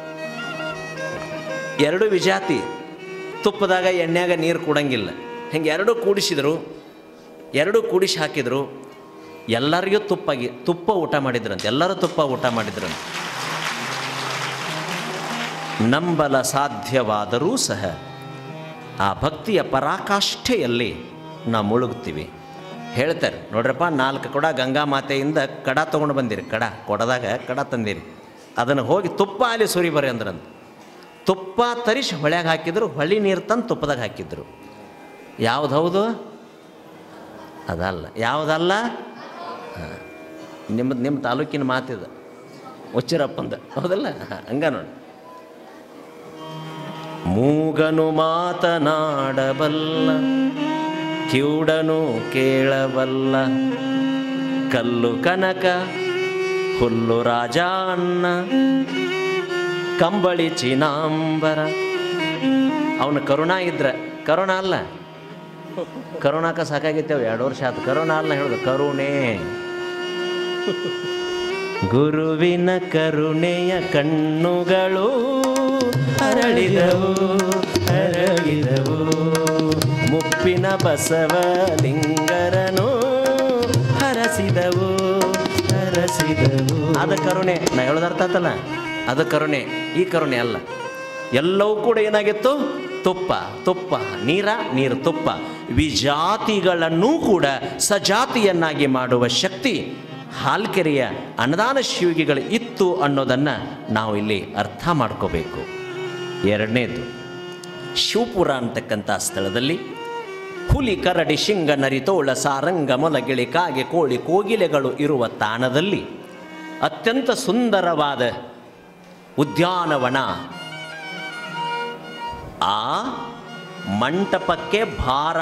2 ವಿಜಾತಿ. ತುಪ್ಪದಾಗ ಎಣ್ಣೆಯಾಗ ನೀರು ಕೂಡಂಗಿಲ್ಲ. ಹಿಂಗೆ 2 ಕೂಡಿಸಿದರು. 2 ಕೂಡಿಸಿ ಹಾಕಿದರು. ಎಲ್ಲರಿಗೂ ತುಪ್ಪ ಊಟ ಮಾಡಿದ್ರಂತೆ. ಎಲ್ಲರೂ ತುಪ್ಪ ಊಟ ಮಾಡಿದ್ರಂತೆ. ನಂಬಲ ಸಾಧ್ಯವಾದರೂ ಸಹ ಆ ಭಕ್ತಿಯ ಪರಾಕಾಷ್ಠೆಯಲ್ಲಿ ನಾವು ಮುಳುಗ್ತೀವಿ. ಹೇಳ್ತಾರೆ ನೋಡ್ರಪ್ಪ, 4 ಕೊಡ ಗಂಗಾ ಮಾತೆಯಿಂದ ಕಡ ತೊಗೊಂಡು ಬಂದಿರಿ. ಕೊಡದಾಗ ಕಡ ತಂದಿರಿ, ಅದನ್ನು ಹೋಗಿ ತುಪ್ಪ ಅಲ್ಲಿ ಸುರಿ ಬರ್ರಿ ಅಂದ್ರಂತ. ತುಪ್ಪ ತರಿಸಿ ಹೊಳ್ಯಾಗ ಹಾಕಿದ್ರು. ಹೊಳಿ ನೀರು ತಂದು ತುಪ್ಪದಾಗ ಹಾಕಿದ್ರು. ಯಾವ್ದು ಹೌದು? ಅದಲ್ಲ. ಯಾವುದಲ್ಲ? ನಿಮ್ಮ ತಾಲೂಕಿನ ಮಾತಿದ, ಹುಚ್ಚಿರಪ್ಪಂದ, ಹೌದಲ್ಲ? ಹಂಗ ನೋಡಿ. ಮೂಗನು ಮಾತನಾಡಬಲ್ಲ, ಕಿವುಡನು ಕೇಳಬಲ್ಲ, ಕಲ್ಲು ಕನಕ ಹುಲ್ಲು ರಾಜಾನ್ನ, ಕಂಬಳಿ ಚೀನಾಂಬರ. ಅವನು ಕರುಣಾ ಇದ್ರೆ, ಕರುಣಾ ಅಲ್ಲ, ಕರುಣಾಕ ಸಾಕಾಗಿತ್ತೇವೆ 2 ವರ್ಷ ಆಯ್ತು. ಕರುಣಾ ಅಲ್ಲ ಹೇಳೋದು, ಕರುಣೆ. ಗುರುವಿನ ಕರುಣೆಯ ಕಣ್ಣುಗಳು ಅರಳಿದವು, ಮುಪ್ಪಿನ ಬಸವಲಿಂಗರನು ಹರಸಿದವು. ಅದ ಕರುಣೆ. ನಾ ಹೇಳೋದು ಅರ್ಥ ಆತಲ್ಲ, ಅದು ಕರುಣೆ. ಈ ಕರುಣೆ ಅಲ್ಲ. ಎಲ್ಲವೂ ಕೂಡ ಏನಾಗಿತ್ತು? ತುಪ್ಪ, ತುಪ್ಪ, ನೀರು, ತುಪ್ಪ. ವಿಜಾತಿಗಳನ್ನೂ ಕೂಡ ಸಜಾತಿಯನ್ನಾಗಿ ಮಾಡುವ ಶಕ್ತಿ ಹಾಲ್ಕೆರೆಯ ಅನ್ನದಾನ ಶಿವಗಿಗಳು ಇತ್ತು ಅನ್ನೋದನ್ನು ನಾವು ಇಲ್ಲಿ ಅರ್ಥ ಮಾಡ್ಕೋಬೇಕು. ಎರಡನೇದು, ಶಿವಪುರ ಅಂತಕ್ಕಂಥ ಸ್ಥಳದಲ್ಲಿ ಹುಲಿ, ಕರಡಿ, ಶಿಂಗ, ನರಿ, ತೋಳ, ಸಾರಂಗ, ಮೊಲಗಿಳಿ, ಕಾಗೆ, ಕೋಳಿ, ಕೋಗಿಲೆಗಳು ಇರುವ ತಾಣದಲ್ಲಿ ಅತ್ಯಂತ ಸುಂದರವಾದ ಉದ್ಯಾನವನ. ಆ ಮಂಟಪಕ್ಕೆ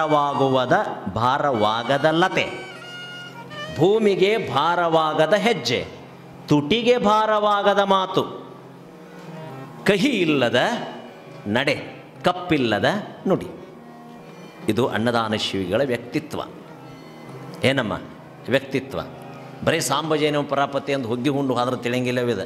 ಭಾರವಾಗದ ಲತೆ, ಭೂಮಿಗೆ ಭಾರವಾಗದ ಹೆಜ್ಜೆ, ತುಟಿಗೆ ಭಾರವಾಗದ ಮಾತು, ಕಹಿ ಇಲ್ಲದ ನಡೆ, ಕಪ್ಪಿಲ್ಲದ ನುಡಿ. ಇದು ಅನ್ನದಾನ ಶಿವಿಗಳ ವ್ಯಕ್ತಿತ್ವ. ಏನಮ್ಮ ವ್ಯಕ್ತಿತ್ವ? ಬರೀ ಸಾಂಬಜೇನ ಪರಾಪತಿ ಅಂತ ಹುಗ್ಗಿ ಹುಂಡು ಆದ್ರೆ ತಿಳಿಯಂಗಿಲ್ಲವಿದೆ,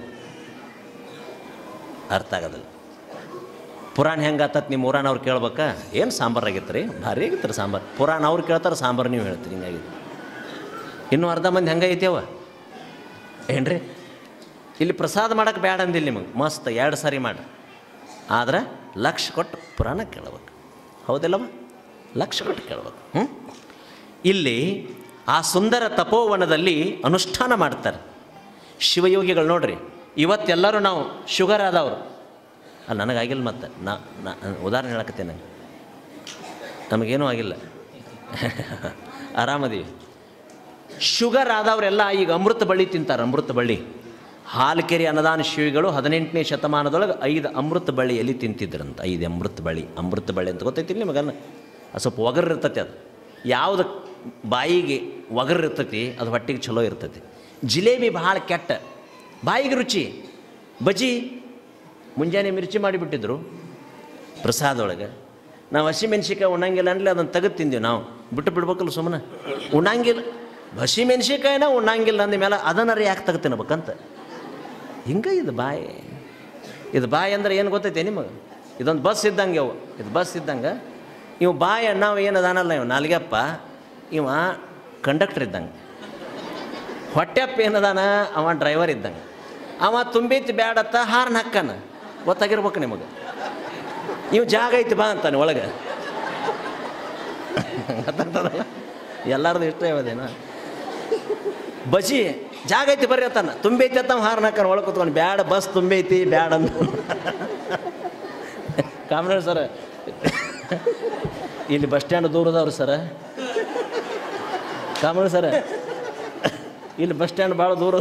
ಅರ್ಥ ಆಗೋದಿಲ್ಲ. ಪುರಾಣ ಹೆಂಗೆ ಆತತ್ ನಿಮ್ಮ ಊರಾನ ಅವ್ರು ಕೇಳ್ಬೇಕಾ? ಏನು ಸಾಂಬಾರು ಆಗಿತ್ತು ರೀ, ಭಾರಿ ಆಗಿತ್ತು ರೀ ಸಾಂಬಾರು. ಪುರಾಣ ಅವ್ರು ಕೇಳ್ತಾರೆ, ಸಾಂಬಾರು ನೀವು ಹೇಳ್ತೀರಿ. ಹಿಂಗಾಗಿತ್ತು. ಇನ್ನೂ ಅರ್ಧ ಮಂದಿ ಹೆಂಗೈತೇವ ಏನ್ರಿ? ಇಲ್ಲಿ ಪ್ರಸಾದ ಮಾಡೋಕೆ ಬೇಡ ಅಂದಿಲ್ಲ ನಿಮಗೆ, ಮಸ್ತ್ 2 ಸಾರಿ ಮಾಡಿ. ಆದ್ರೆ ಲಕ್ಷ ಕೊಟ್ಟು ಪುರಾಣ ಕೇಳ್ಬೇಕು, ಹೌದಿಲ್ಲವ? ಲಕ್ಷ ಕೊಟ್ಟು ಕೇಳ್ಬೇಕು. ಇಲ್ಲಿ ಆ ಸುಂದರ ತಪೋವನದಲ್ಲಿ ಅನುಷ್ಠಾನ ಮಾಡ್ತಾರೆ ಶಿವಯೋಗಿಗಳು. ನೋಡ್ರಿ, ಇವತ್ತೆಲ್ಲರೂ ನಾವು ಶುಗರ್ ಆದವರು ಅಲ್ಲ, ನನಗಾಗಿಲ್ಲ. ಮತ್ತು ನಾ ಉದಾಹರಣೆ ಹೇಳಕತ್ತೇನೆ, ನಮಗೇನೂ ಆಗಿಲ್ಲ, ಆರಾಮದೀವಿ. ಶುಗರ್ ಆದವರೆಲ್ಲ ಈಗ ಅಮೃತ ಬಳ್ಳಿ ತಿಂತಾರೆ. ಅಮೃತ ಬಳ್ಳಿ, ಹಾಲ್ಕೆರೆ ಅನ್ನದಾನ ಶಿವಿಗಳು 18ನೇ ಶತಮಾನದೊಳಗೆ 5 ಅಮೃತ ಬಳ್ಳಿ ಎಲ್ಲಿ ತಿಂತಿದ್ರಂತ. 5 ಅಮೃತ ಬಳ್ಳಿ. ಅಮೃತ ಬಳ್ಳಿ ಅಂತ ಗೊತ್ತೈತಿ ನಿಮಗನ್ನ? ಸ್ವಲ್ಪ ಒಗರು ಇರ್ತೈತಿ. ಅದು ಯಾವುದು ಬಾಯಿಗೆ ಒಗರು ಇರ್ತೈತಿ ಅದು ಹೊಟ್ಟೆಗೆ ಚಲೋ ಇರ್ತೈತಿ. ಜಿಲೇಬಿ ಭಾಳ ಕೆಟ್ಟ, ಬಾಯಿಗೆ ರುಚಿ. ಬಜ್ಜಿ ಮುಂಜಾನೆ ಮಿರ್ಚಿ ಮಾಡಿಬಿಟ್ಟಿದ್ರು ಪ್ರಸಾದೊಳಗೆ. ನಾವು ಹಸಿಮೆಣ್ಸಿಕಾಯಿ ಉಣ್ಣಂಗಿಲ್ಲ ಅನ್ಲಿ ಅದನ್ನು ತೆಗೆದು ತಿಂದೀವಿ. ನಾವು ಬಿಟ್ಟು ಬಿಡ್ಬೇಕಲ್ಲ ಸುಮ್ಮನೆ. ಉಣ್ಣಂಗಿಲ್ಲ ಹಸಿಮೆಣ್ಸಿಕಾಯಿನ ಉಣ್ಣಂಗಿಲ್ಲ ಅಂದ ಮೇಲೆ ಅದನ್ನಾರು ಯಾಕೆ ತೆಗೆದು ತಿನ್ಬೇಕಂತ. ಹಿಂಗೆ ಇದು ಬಾಯಿ. ಇದು ಬಾಯಿ ಅಂದ್ರೆ ಏನು ಗೊತ್ತೈತೆ ನಿಮಗೆ? ಇದೊಂದು ಬಸ್ ಇದ್ದಂಗೆ. ಅವು ಇದು ಬಸ್ ಇದ್ದಂಗೆ. ಇವು ಬಾಯಿ ನಾವು ಏನದಾನಲ್ಲ, ಇವು ನಾಲ್ಗೆಪ್ಪ, ಇವ ಕಂಡಕ್ಟರ್ ಇದ್ದಂಗೆ. ಹೊಟ್ಟೆಪ್ಪ ಏನದಾನ, ಅವ ಡ್ರೈವರ್ ಇದ್ದಂಗೆ. ಅವ ತುಂಬೈತಿ ಬ್ಯಾಡತ್ತ ಹಾರ್ನ್ ಹಾಕ್ಕಾನ, ಗೊತ್ತಾಗಿರ್ಬೇಕು ನಿಮಗೆ. ಇವು ಜಾಗ ಐತಿ ಬಾ ಅಂತಾನೆ ಒಳಗೆ. ಗೊತ್ತಾಗ್ತದಲ್ಲ, ಎಲ್ಲರದು ಇಷ್ಟ ಯಾವದೇನ. ಬಜಿ ಜಾಗ ಐತಿ ಬರ್ರಿ ಅತ್ತಾನ, ತುಂಬೈತಿ ಅತ್ತ ಹಾರ್ನ್ ಹಾಕ್ಕಾನ, ಒಳಗೆ ಕೂತ್ಕೊಂಡು ಬ್ಯಾಡ ಬಸ್ ತುಂಬೈತಿ ಬ್ಯಾಡ ಅಂತ. ಕಾಮರಾಜ್ ಸರ, ಇಲ್ಲಿ ಬಸ್ ಸ್ಟ್ಯಾಂಡ್ ದೂರದವ್ರು ಸರ. ಕಾಮರಾಜ್ ಸರ, ಇಲ್ಲಿ ಬಸ್ ಸ್ಟ್ಯಾಂಡ್ ಭಾಳ ದೂರ.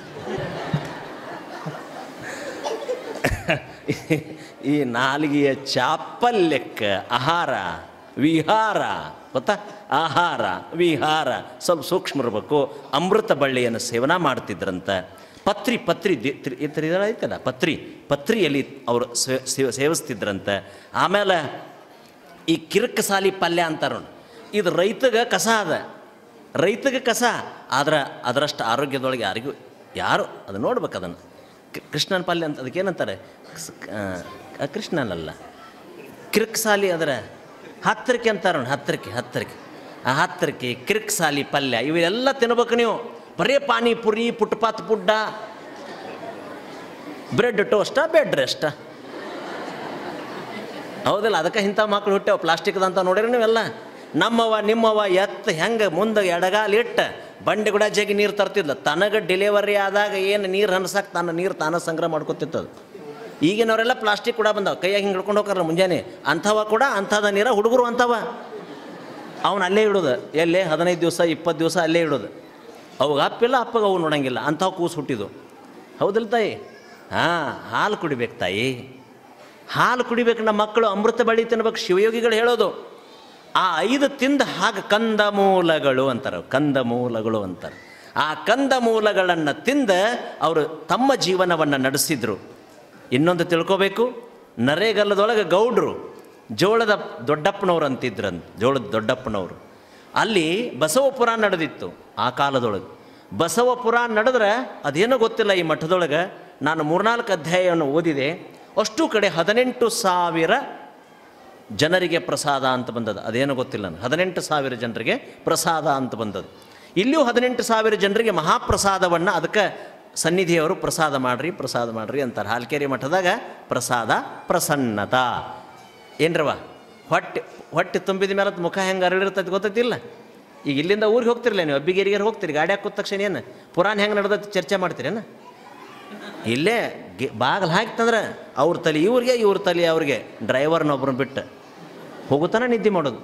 ಈ ನಾಲಿಗೆಯ ಚಾಪಲ್ಯಕ್ಕೆ ಆಹಾರ ವಿಹಾರ ಗೊತ್ತಾ? ಆಹಾರ ವಿಹಾರ ಸ್ವಲ್ಪ ಸೂಕ್ಷ್ಮ ಇರಬೇಕು. ಅಮೃತ ಬಳ್ಳಿಯನ್ನು ಸೇವನೆ ಮಾಡ್ತಿದ್ರಂತ. ಪತ್ರಿ ಐತಲ್ಲ, ಪತ್ರಿಯಲ್ಲಿ ಅವರು ಸೇವಿಸ್ತಿದ್ರಂತ. ಆಮೇಲೆ ಈ ಕಿರಿಕ್ ಸಾಲಿ ಪಲ್ಯ ಅಂತಾರ, ಇದು ರೈತಗೆ ಕಸ ಅದ, ರೈತಗೆ ಕಸ. ಆದ್ರೆ ಅದರಷ್ಟು ಆರೋಗ್ಯದೊಳಗೆ ಯಾರು ಅದು ನೋಡ್ಬೇಕು. ಅದನ್ನು ಕೃಷ್ಣನ ಪಲ್ಯ ಅಂತ ಅದಕ್ಕೇನಂತಾರೆ? ಕೃಷ್ಣನಲ್ಲ, ಕಿರಿಕ್ ಸಾಲಿ. ಅದರ ಹತ್ತರಿಕೆ ಅಂತಾರ, ಹತ್ತರಿಕೆ ಆ ಹತ್ತರಿಕೆ ಕಿರಿಕ್ ಸಾಲಿ ಪಲ್ಯ ಇವೆಲ್ಲ ತಿನ್ಬೇಕು ನೀವು. ಬರೀ panipuri, footpath food, bread toast, bed rest, ಹೌದಲ್ಲ? ಅದಕ್ಕೆ ಇಂಥ ಮಕ್ಕಳು ಹುಟ್ಟ್ಯಾವ ಪ್ಲಾಸ್ಟಿಕ್ದಂತ ನೋಡಿರಿ ನೀವೆಲ್ಲ. ನಮ್ಮವ ನಿಮ್ಮವ ಹೆಂಗೆ ಮುಂದೆ ಎಡಗಾಲಿಟ್ಟ ಬಂಡೆ ಕೂಡ ಜಗಿ ನೀರು ತರ್ತಿದ್ಲ. ತನಗೆ ಡೆಲಿವರಿ ಆದಾಗ ಏನು ನೀರು ಹನ್ಸಕ್ಕೆ ತಾನು ನೀರು ತಾನು ಸಂಗ್ರಹ ಮಾಡ್ಕೊತಿತ್ತದು. ಈಗಿನವರೆಲ್ಲ ಪ್ಲಾಸ್ಟಿಕ್ ಕೂಡ ಬಂದವ, ಕೈಯಾಗಿ ಹಿಂಗೆ ಹಿಡ್ಕೊಂಡು ಹೋಗ್ತಾರಲ್ಲ ಮುಂಜಾನೆ. ಅಂಥವ ಕೂಡ ಅಂಥದ ನೀರ ಹುಡುಗರು ಅಂಥವ. ಅವನು ಅಲ್ಲೇ ಇಡೋದು, ಎಲ್ಲೇ 15 ದಿವಸ 20 ದಿವಸ ಅಲ್ಲೇ ಇಡೋದು. ಅವಾಗ ಅಪ್ಪಿಲ್ಲ, ಅಪ್ಪಗೆ ಅವು ನೋಡಂಗಿಲ್ಲ. ಅಂಥವು ಕೂಸು ಹುಟ್ಟಿದ್ದು, ಹೌದಿಲ್ಲ ತಾಯಿ? ಹಾಲು ಕುಡಿಬೇಕು ತಾಯಿ, ಹಾಲು ಕುಡಿಬೇಕು. ನಮ್ಮ ಮಕ್ಕಳು ಅಮೃತ ಬಳ್ಳಿ ತಿನ್ಬೇಕು. ಶಿವಯೋಗಿಗಳು ಹೇಳೋದು ಆ 5 ತಿಂದ ಹಾಗೆ ಕಂದಮೂಲಗಳು ಅಂತಾರೆ. ಕಂದಮೂಲಗಳು ಅಂತಾರೆ. ಆ ಕಂದಮೂಲಗಳನ್ನು ತಿಂದ ಅವರು ತಮ್ಮ ಜೀವನವನ್ನು ನಡೆಸಿದ್ರು. ಇನ್ನೊಂದು ತಿಳ್ಕೋಬೇಕು, ನರೇಗಲ್ಲದೊಳಗೆ ಗೌಡ್ರು ಜೋಳದ ದೊಡ್ಡಪ್ಪನವ್ರು ಅಂತಿದ್ರಂತ. ಜೋಳದ ದೊಡ್ಡಪ್ಪನವರು ಅಲ್ಲಿ ಬಸವ ಪುರಾಣ ನಡೆದಿತ್ತು ಆ ಕಾಲದೊಳಗೆ. ಬಸವ ಪುರಾಣ ನಡೆದ್ರೆ ಅದೇನೋ ಗೊತ್ತಿಲ್ಲ ಈ ಮಠದೊಳಗೆ. ನಾನು 3-4 ಅಧ್ಯಾಯವನ್ನು ಓದಿದೆ. ಅಷ್ಟು ಕಡೆ 18,000 ಜನರಿಗೆ ಪ್ರಸಾದ ಅಂತ ಬಂದದ್ದು. ಅದೇನೋ ಗೊತ್ತಿಲ್ಲ ನನಗೆ. 18,000 ಜನರಿಗೆ ಪ್ರಸಾದ ಅಂತ ಬಂದದ್ದು. ಇಲ್ಲಿಯೂ 18,000 ಜನರಿಗೆ ಮಹಾಪ್ರಸಾದವನ್ನು ಅದಕ್ಕೆ ಸನ್ನಿಧಿಯವರು ಪ್ರಸಾದ ಮಾಡಿರಿ ಅಂತಾರೆ. ಹಾಲ್ಕೆರೆ ಮಠದಾಗ ಪ್ರಸಾದ ಪ್ರಸನ್ನತಾ ಏನ್ರವ ಹೊಟ್ಟೆ ತುಂಬಿದ ಮೇಲೆ ಮುಖ ಹೆಂಗೆ ಅರಳಿರ್ತೈತೆ ಗೊತ್ತೈತಿಲ್ಲ. ಈಗ ಇಲ್ಲಿಂದ ಊರಿಗೆ ಹೋಗ್ತಿರಲ್ಲ ನೀವು, ಅಬ್ಬಿಗೇರಿಗೆ ಹೋಗ್ತೀರಿ, ಗಾಡಿ ಹಾಕೋದ ತಕ್ಷಣ ಏನು ಪುರಾಣ ಹೆಂಗೆ ನಡೆದೈತಿ ಚರ್ಚೆ ಮಾಡ್ತೀರೇನು? ಇಲ್ಲೇ ಬಾಗಿಲು ಹಾಕ್ತಂದ್ರೆ ಅವ್ರ ತಲೆ ಇವ್ರಿಗೆ, ಇವ್ರ ತಲೆ ಅವ್ರಿಗೆ, ಡ್ರೈವರ್ನೊಬ್ಬರನ್ನ ಬಿಟ್ಟು ಹೋಗುತ್ತಾನ ನಿದ್ದೆ ಮಾಡೋದು.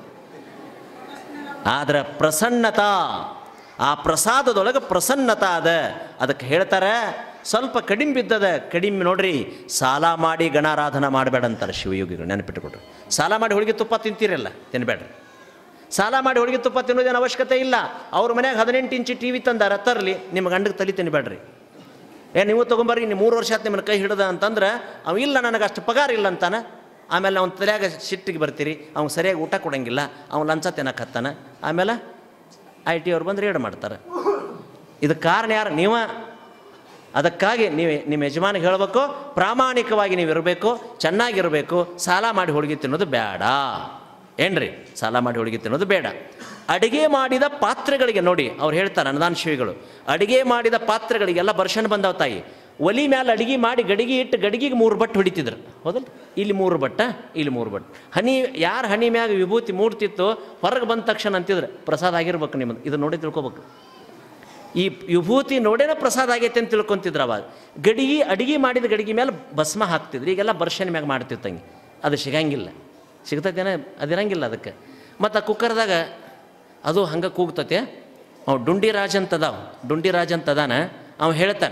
ಆದ್ರೆ ಪ್ರಸನ್ನತಾ, ಆ ಪ್ರಸಾದದೊಳಗೆ ಪ್ರಸನ್ನತಾ ಅದ. ಅದಕ್ಕೆ ಹೇಳ್ತಾರೆ ಸ್ವಲ್ಪ ಕಡಿಮೆ ಬಿದ್ದದ, ಕಡಿಮೆ ನೋಡ್ರಿ, ಸಾಲ ಮಾಡಿ ಗಣಾರಾಧನ ಮಾಡಬೇಡ ಅಂತಾರೆ ಶಿವಯೋಗಿಗಳು. ನೆನಪಿಟ್ಟುಕೊಡ್ರಿ, ಸಾಲ ಮಾಡಿ ಹೋಳಿಗೆ ತುಪ್ಪ ತಿಂತೀರಲ್ಲ, ತಿನ್ಬೇಡ್ರಿ. ಸಾಲ ಮಾಡಿ ಹೋಳಿಗೆ ತುಪ್ಪ ತಿನ್ನೋದೇನು ಅವಶ್ಯಕತೆ ಇಲ್ಲ. ಅವ್ರ ಮನ್ಯಾಗ 18 ಇಂಚಿ ಟಿ ವಿ ತಂದಾರ, ತರಲಿ, ನಿಮ್ಮ ಗಂಡಗೆ ತಲೆ ತಿನ್ಬೇಡ್ರಿ. ನೀವು ತೊಗೊಂಬರ್ರಿ, ನೀವು 3 ವರ್ಷ ಆಯ್ತು ನಿಮ್ಮನ್ನ ಕೈ ಹಿಡ್ದ ಅಂತಂದ್ರೆ ಅವ ಇಲ್ಲ ನನಗೆ ಅಷ್ಟು ಪಗಾರ ಇಲ್ಲ ಅಂತಾನೆ. ಆಮೇಲೆ ಅವ್ನ ತಲೆಯಾಗ ಸಿಟ್ಟಿಗೆ ಬರ್ತೀರಿ, ಅವ್ನು ಸರಿಯಾಗಿ ಊಟ ಕೊಡೋಂಗಿಲ್ಲ, ಅವ್ನು ಲಂಚ ತಿನ್ನಕತ್ತಾನ. ಆಮೇಲೆ IT ಅವ್ರು ಬಂದು ರೇಡ್ ಮಾಡ್ತಾರೆ. ಇದಕ್ಕೆ ಕಾರಣ ಯಾರು? ನೀವ. ಅದಕ್ಕಾಗಿ ನೀವು ನಿಮ್ಮ ಯಜಮಾನಿಗೆ ಹೇಳಬೇಕು, ಪ್ರಾಮಾಣಿಕವಾಗಿ ನೀವು ಇರಬೇಕು, ಚೆನ್ನಾಗಿರಬೇಕು. ಸಾಲ ಮಾಡಿ ಹೋಳಿಗೆ ತಿನ್ನೋದು ಬೇಡ ಏನ್ರಿ, ಸಾಲ ಮಾಡಿ ಹೋಳಿಗೆ ತಿನ್ನೋದು ಬೇಡ. ಅಡುಗೆ ಮಾಡಿದ ಪಾತ್ರೆಗಳಿಗೆ ನೋಡಿ ಅವ್ರು ಹೇಳ್ತಾರೆ ಅನುದಾನ ಶಿವಿಗಳು, ಅಡುಗೆ ಮಾಡಿದ ಪಾತ್ರೆಗಳಿಗೆಲ್ಲ ಬರ್ಷನ್ ಬಂದವ ತಾಯಿ. ಒಲಿ ಮೇಲೆ ಅಡುಗೆ ಮಾಡಿ ಗಡಿಗೆ ಇಟ್ಟು ಗಡಿಗೆಗೆ 3 ಬಟ್ಟು ಹೊಡಿತಿದ್ರು, ಹೌದಲ್ಲ? ಇಲ್ಲಿ 3 ಬಟ್ಟ, ಇಲ್ಲಿ 3 ಬಟ್ಟು. ಹನಿ ಯಾರು ಹನಿ ಮ್ಯಾಗ ವಿಭೂತಿ ಮೂಡ್ತಿತ್ತು ಹೊರಗೆ ಬಂದ ತಕ್ಷಣ ಅಂತಿದ್ರೆ ಪ್ರಸಾದ ಆಗಿರ್ಬೇಕು ನಿಮ್ಮದು. ಇದು ನೋಡಿ ತಿಳ್ಕೊಬೇಕು. ಈ ವಿಭೂತಿ ನೋಡೇನ ಪ್ರಸಾದ ಆಗೈತೆ ಅಂತ ತಿಳ್ಕೊತಿದ್ರು ಅವಾಗ. ಅಡುಗೆ ಮಾಡಿದ ಗಡಿಗೆ ಮೇಲೆ ಭಸ್ಮ ಹಾಕ್ತಿದ್ರು. ಈಗೆಲ್ಲ ಬರ್ಷನ್ ಮ್ಯಾಗ ಮಾಡ್ತಿತ್ತಂಗೆ, ಅದು ಸಿಗಂಗಿಲ್ಲ. ಸಿಗ್ತೈತೇನ? ಅದಿರಂಗಿಲ್ಲ ಅದಕ್ಕೆ. ಮತ್ತು ಆ ಕುಕ್ಕರ್ದಾಗ ಅದು ಹಂಗೆ ಕೂಗ್ತತೆ. ಅವ ಡುಂಡಿ ರಾಜ್ ಅಂತದಾನ, ಅವ ಹೇಳ್ತಾನೆ,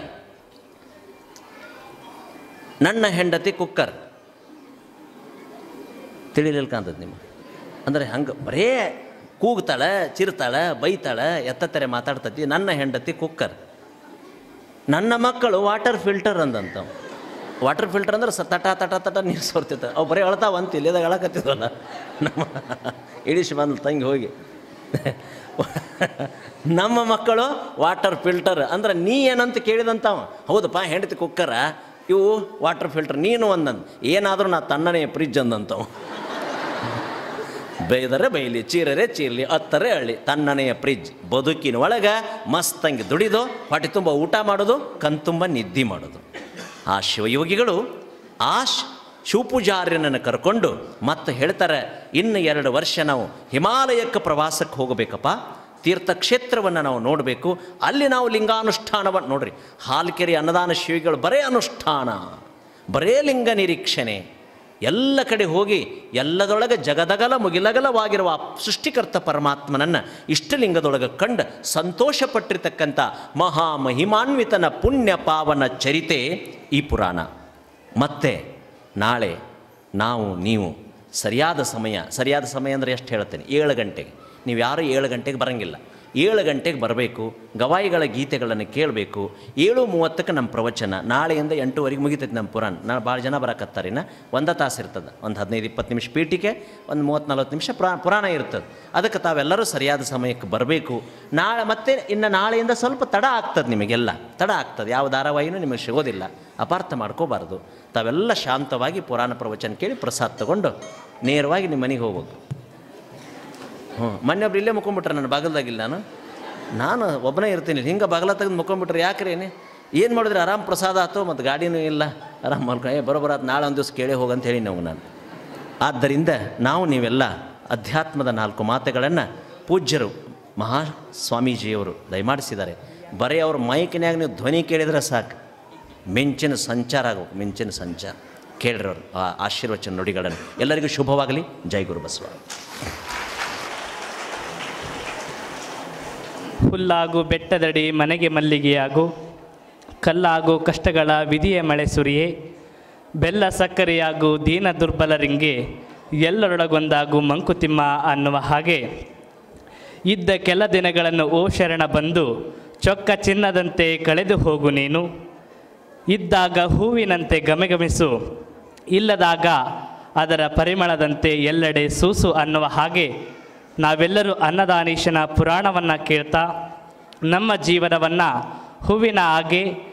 ನನ್ನ ಹೆಂಡತಿ ಕುಕ್ಕರ್. ತಿಳಿಲಿಲ್ಲ ಕಾಣ್ತದೆ ನಿಮ್ಮ ಅಂದರೆ ಹಂಗೆ ಬರೇ ಕೂಗ್ತಾಳೆ, ಚಿರ್ತಾಳೆ, ಬೈತಾಳೆ, ಎತ್ತತ್ತಾರೆ ಮಾತಾಡ್ತತಿ. ನನ್ನ ಹೆಂಡತಿ ಕುಕ್ಕರ್, ನನ್ನ ಮಕ್ಕಳು ವಾಟರ್ ಫಿಲ್ಟರ್ ಅಂದಂತವು. ವಾಟರ್ ಫಿಲ್ಟರ್ ಅಂದ್ರೆ ತಟ ನೀರು ಸೋರ್ತಿರ್ತಾರೆ. ಅವು ಬರೀ ಅಳ್ತಾವಂತ ಇಲ್ಲಿದಾಗ ಅಳಕತ್ತಿದ್ವಲ್ಲ, ನಮ್ಮ ಇಳಿಸಿ ಬಂದು ತಂಗಿ ಹೋಗಿ ನಮ್ಮ ಮಕ್ಕಳು ವಾಟರ್ ಫಿಲ್ಟರ್ ಅಂದ್ರೆ ನೀ ಏನಂತ ಕೇಳಿದಂತವ. ಹೌದಪ್ಪ ಹೆಂಡತಿ ಕುಕ್ಕರ, ಇವು ವಾಟರ್ ಫಿಲ್ಟರ್, ನೀನು ಒಂದಂದು. ಏನಾದರೂ ನಾ ತಣ್ಣನೇ ಫ್ರಿಜ್ ಅಂದಂತವ. ಬೈದರೆ ಬೈಲಿ, ಚೀರರೆ ಚೀರಲಿ, ಅತ್ತರೆ ಅಳ್ಳಿ, ತಣ್ಣನೆಯ ಫ್ರಿಜ್. ಬದುಕಿನ ಒಳಗೆ ಮಸ್ತಂಗಿ ದುಡಿದು ಹೊಟ್ಟೆ ತುಂಬ ಊಟ ಮಾಡೋದು, ಕಣ್ತುಂಬ ನಿದ್ದೆ ಮಾಡೋದು. ಆ ಶಿವಯೋಗಿಗಳು ಆ ಶಿವಪೂಜಾರ್ಯನನ್ನು ಕರ್ಕೊಂಡು ಮತ್ತೆ ಹೇಳ್ತಾರೆ, ಇನ್ನು 2 ವರ್ಷ ನಾವು ಹಿಮಾಲಯಕ್ಕೆ ಪ್ರವಾಸಕ್ಕೆ ಹೋಗಬೇಕಪ್ಪ, ತೀರ್ಥಕ್ಷೇತ್ರವನ್ನು ನಾವು ನೋಡಬೇಕು, ಅಲ್ಲಿ ನಾವು ಲಿಂಗಾನುಷ್ಠಾನವನ್ನು ನೋಡ್ರಿ. ಹಾಲ್ಕೆರೆ ಅನ್ನದಾನ ಶಿವಿಗಳು ಬರೇ ಅನುಷ್ಠಾನ, ಬರೇ ಲಿಂಗ ನಿರೀಕ್ಷಣೆ. ಎಲ್ಲ ಕಡೆ ಹೋಗಿ ಎಲ್ಲದೊಳಗೆ ಜಗದಗಲ ಮುಗಿಲಗಲವಾಗಿರುವ ಸೃಷ್ಟಿಕರ್ತ ಪರಮಾತ್ಮನನ್ನು ಇಷ್ಟಲಿಂಗದೊಳಗೆ ಕಂಡು ಸಂತೋಷಪಟ್ಟಿರ್ತಕ್ಕಂಥ ಮಹಾಮಹಿಮಾನ್ವಿತನ ಪುಣ್ಯ ಪಾವನ ಚರಿತೆ ಈ ಪುರಾಣ. ಮತ್ತೆ ನಾಳೆ ನೀವು ಸರಿಯಾದ ಸಮಯ ಅಂದರೆ ಎಷ್ಟು ಹೇಳ್ತೇನೆ, 7 ಗಂಟೆಗೆ. ನೀವು ಯಾರು 7 ಗಂಟೆಗೆ ಬರೋಂಗಿಲ್ಲ, 7 ಗಂಟೆಗೆ ಬರಬೇಕು. ಗವಾಯಿಗಳ ಗೀತೆಗಳನ್ನು ಕೇಳಬೇಕು. 7:30ಕ್ಕೆ ನಮ್ಮ ಪ್ರವಚನ. ನಾಳೆಯಿಂದ 8:00ವರೆಗೆ ಮುಗಿತೈತೆ ನಮ್ಮ ಪುರಾಣ. ನಾಳೆ ಭಾಳ ಜನ ಬರಕತ್ತಾರಿನ, 1 ತಾಸು ಇರ್ತದೆ. ಒಂದು 15-20 ನಿಮಿಷ ಪೀಠಿಗೆ, ಒಂದು 30-40 ನಿಮಿಷ ಪುರಾಣ ಇರ್ತದೆ. ಅದಕ್ಕೆ ತಾವೆಲ್ಲರೂ ಸರಿಯಾದ ಸಮಯಕ್ಕೆ ಬರಬೇಕು. ಮತ್ತೆ ಇನ್ನು ನಾಳೆಯಿಂದ ಸ್ವಲ್ಪ ತಡ ಆಗ್ತದೆ, ನಿಮಗೆಲ್ಲ ತಡ ಆಗ್ತದೆ. ಯಾವ ಧಾರಾವಾಹಿನೂ ನಿಮಗೆ ಸಿಗೋದಿಲ್ಲ, ಅಪಾರ್ಥ ಮಾಡ್ಕೋಬಾರ್ದು. ತಾವೆಲ್ಲ ಶಾಂತವಾಗಿ ಪುರಾಣ ಪ್ರವಚನ ಕೇಳಿ ಪ್ರಸಾದ ತಗೊಂಡು ನೇರವಾಗಿ ನಿಮ್ಮ ಮನೆಗೆ ಹೋಗ್ಬೇಕು. ಮೊನ್ನೆ ಒಬ್ರು ಇಲ್ಲೇ ಮುಕ್ಕೊಂಬಿಟ್ರೆ ನನ್ನ ಬಾಗಲ್ದಾಗಿಲ್ಲ. ನಾನು ಒಬ್ಬನೇ ಇರ್ತೀನಿ, ಹಿಂಗೆ ಬಾಗಲ ತೆಗೆದು ಮುಕ್ಕೊಂಬಿಟ್ರೆ ಯಾಕ್ರಿ ಏನು ಮಾಡಿದ್ರೆ ಆರಾಮ್ ಪ್ರಸಾದ ಆಯ್ತು, ಮತ್ತು ಗಾಡಿನೂ ಇಲ್ಲ, ಆರಾಮ್ ಮಲ್ಕೊಂಡು ಬರೋಬರಾತ್ ನಾಳೆ ಒಂದು ದಿವಸ ಕೇಳೇ ಹೋಗಂತ ಹೇಳಿ ನಾನು. ಆದ್ದರಿಂದ ನೀವೆಲ್ಲ ಅಧ್ಯಾತ್ಮದ 4 ಮಾತುಗಳನ್ನು ಪೂಜ್ಯರು ಮಹಾಸ್ವಾಮೀಜಿಯವರು ದಯಮಾಡಿಸಿದ್ದಾರೆ. ಬರೀ ಅವ್ರ ಮೈಕಿನ್ಯಾಗ ನೀವು ಧ್ವನಿ ಕೇಳಿದ್ರೆ ಸಾಕು, ಮಿಂಚಿನ ಸಂಚಾರ ಆಗಬೇಕು, ಮಿಂಚಿನ ಸಂಚಾರ. ಕೇಳ್ರಿ ಅವರು ಆ ಆಶೀರ್ವಚನ ನುಡಿಗಳನ್ನು. ಎಲ್ಲರಿಗೂ ಶುಭವಾಗಲಿ. ಜೈ ಗುರು ಬಸವ. ಹುಲ್ಲಾಗು ಬೆಟ್ಟದಡಿ ಮನೆಗೆ ಮಲ್ಲಿಗೆಯಾಗು, ಕಲ್ಲಾಗು ಕಷ್ಟಗಳ ವಿಧಿಯ ಮಳೆ ಸುರಿಯೇ, ಬೆಲ್ಲ ಸಕ್ಕರೆಯಾಗು ದೀನ ದುರ್ಬಲರಿಂಗೆ, ಎಲ್ಲರೊಳಗೊಂದಾಗು ಮಂಕುತಿಮ್ಮ ಅನ್ನುವ ಹಾಗೆ ಇದ್ದ ಕೆಲ ದಿನಗಳನ್ನು ಓ ಶರಣ ಬಂದು ಚೊಕ್ಕ ಚಿನ್ನದಂತೆ ಕಳೆದು ಹೋಗು ನೀನು. ಇದ್ದಾಗ ಹೂವಿನಂತೆ ಗಮಗಮಿಸು, ಇಲ್ಲದಾಗ ಅದರ ಪರಿಮಳದಂತೆ ಎಲ್ಲೆಡೆ ಸೂಸು ಅನ್ನುವ ಹಾಗೆ ನಾವೆಲ್ಲರೂ ಅನ್ನದಾನೀಶನ ಪುರಾಣವನ್ನು ಕೇಳ್ತಾ ನಮ್ಮ ಜೀವನವನ್ನು ಹೂವಿನ ಹಾಗೆ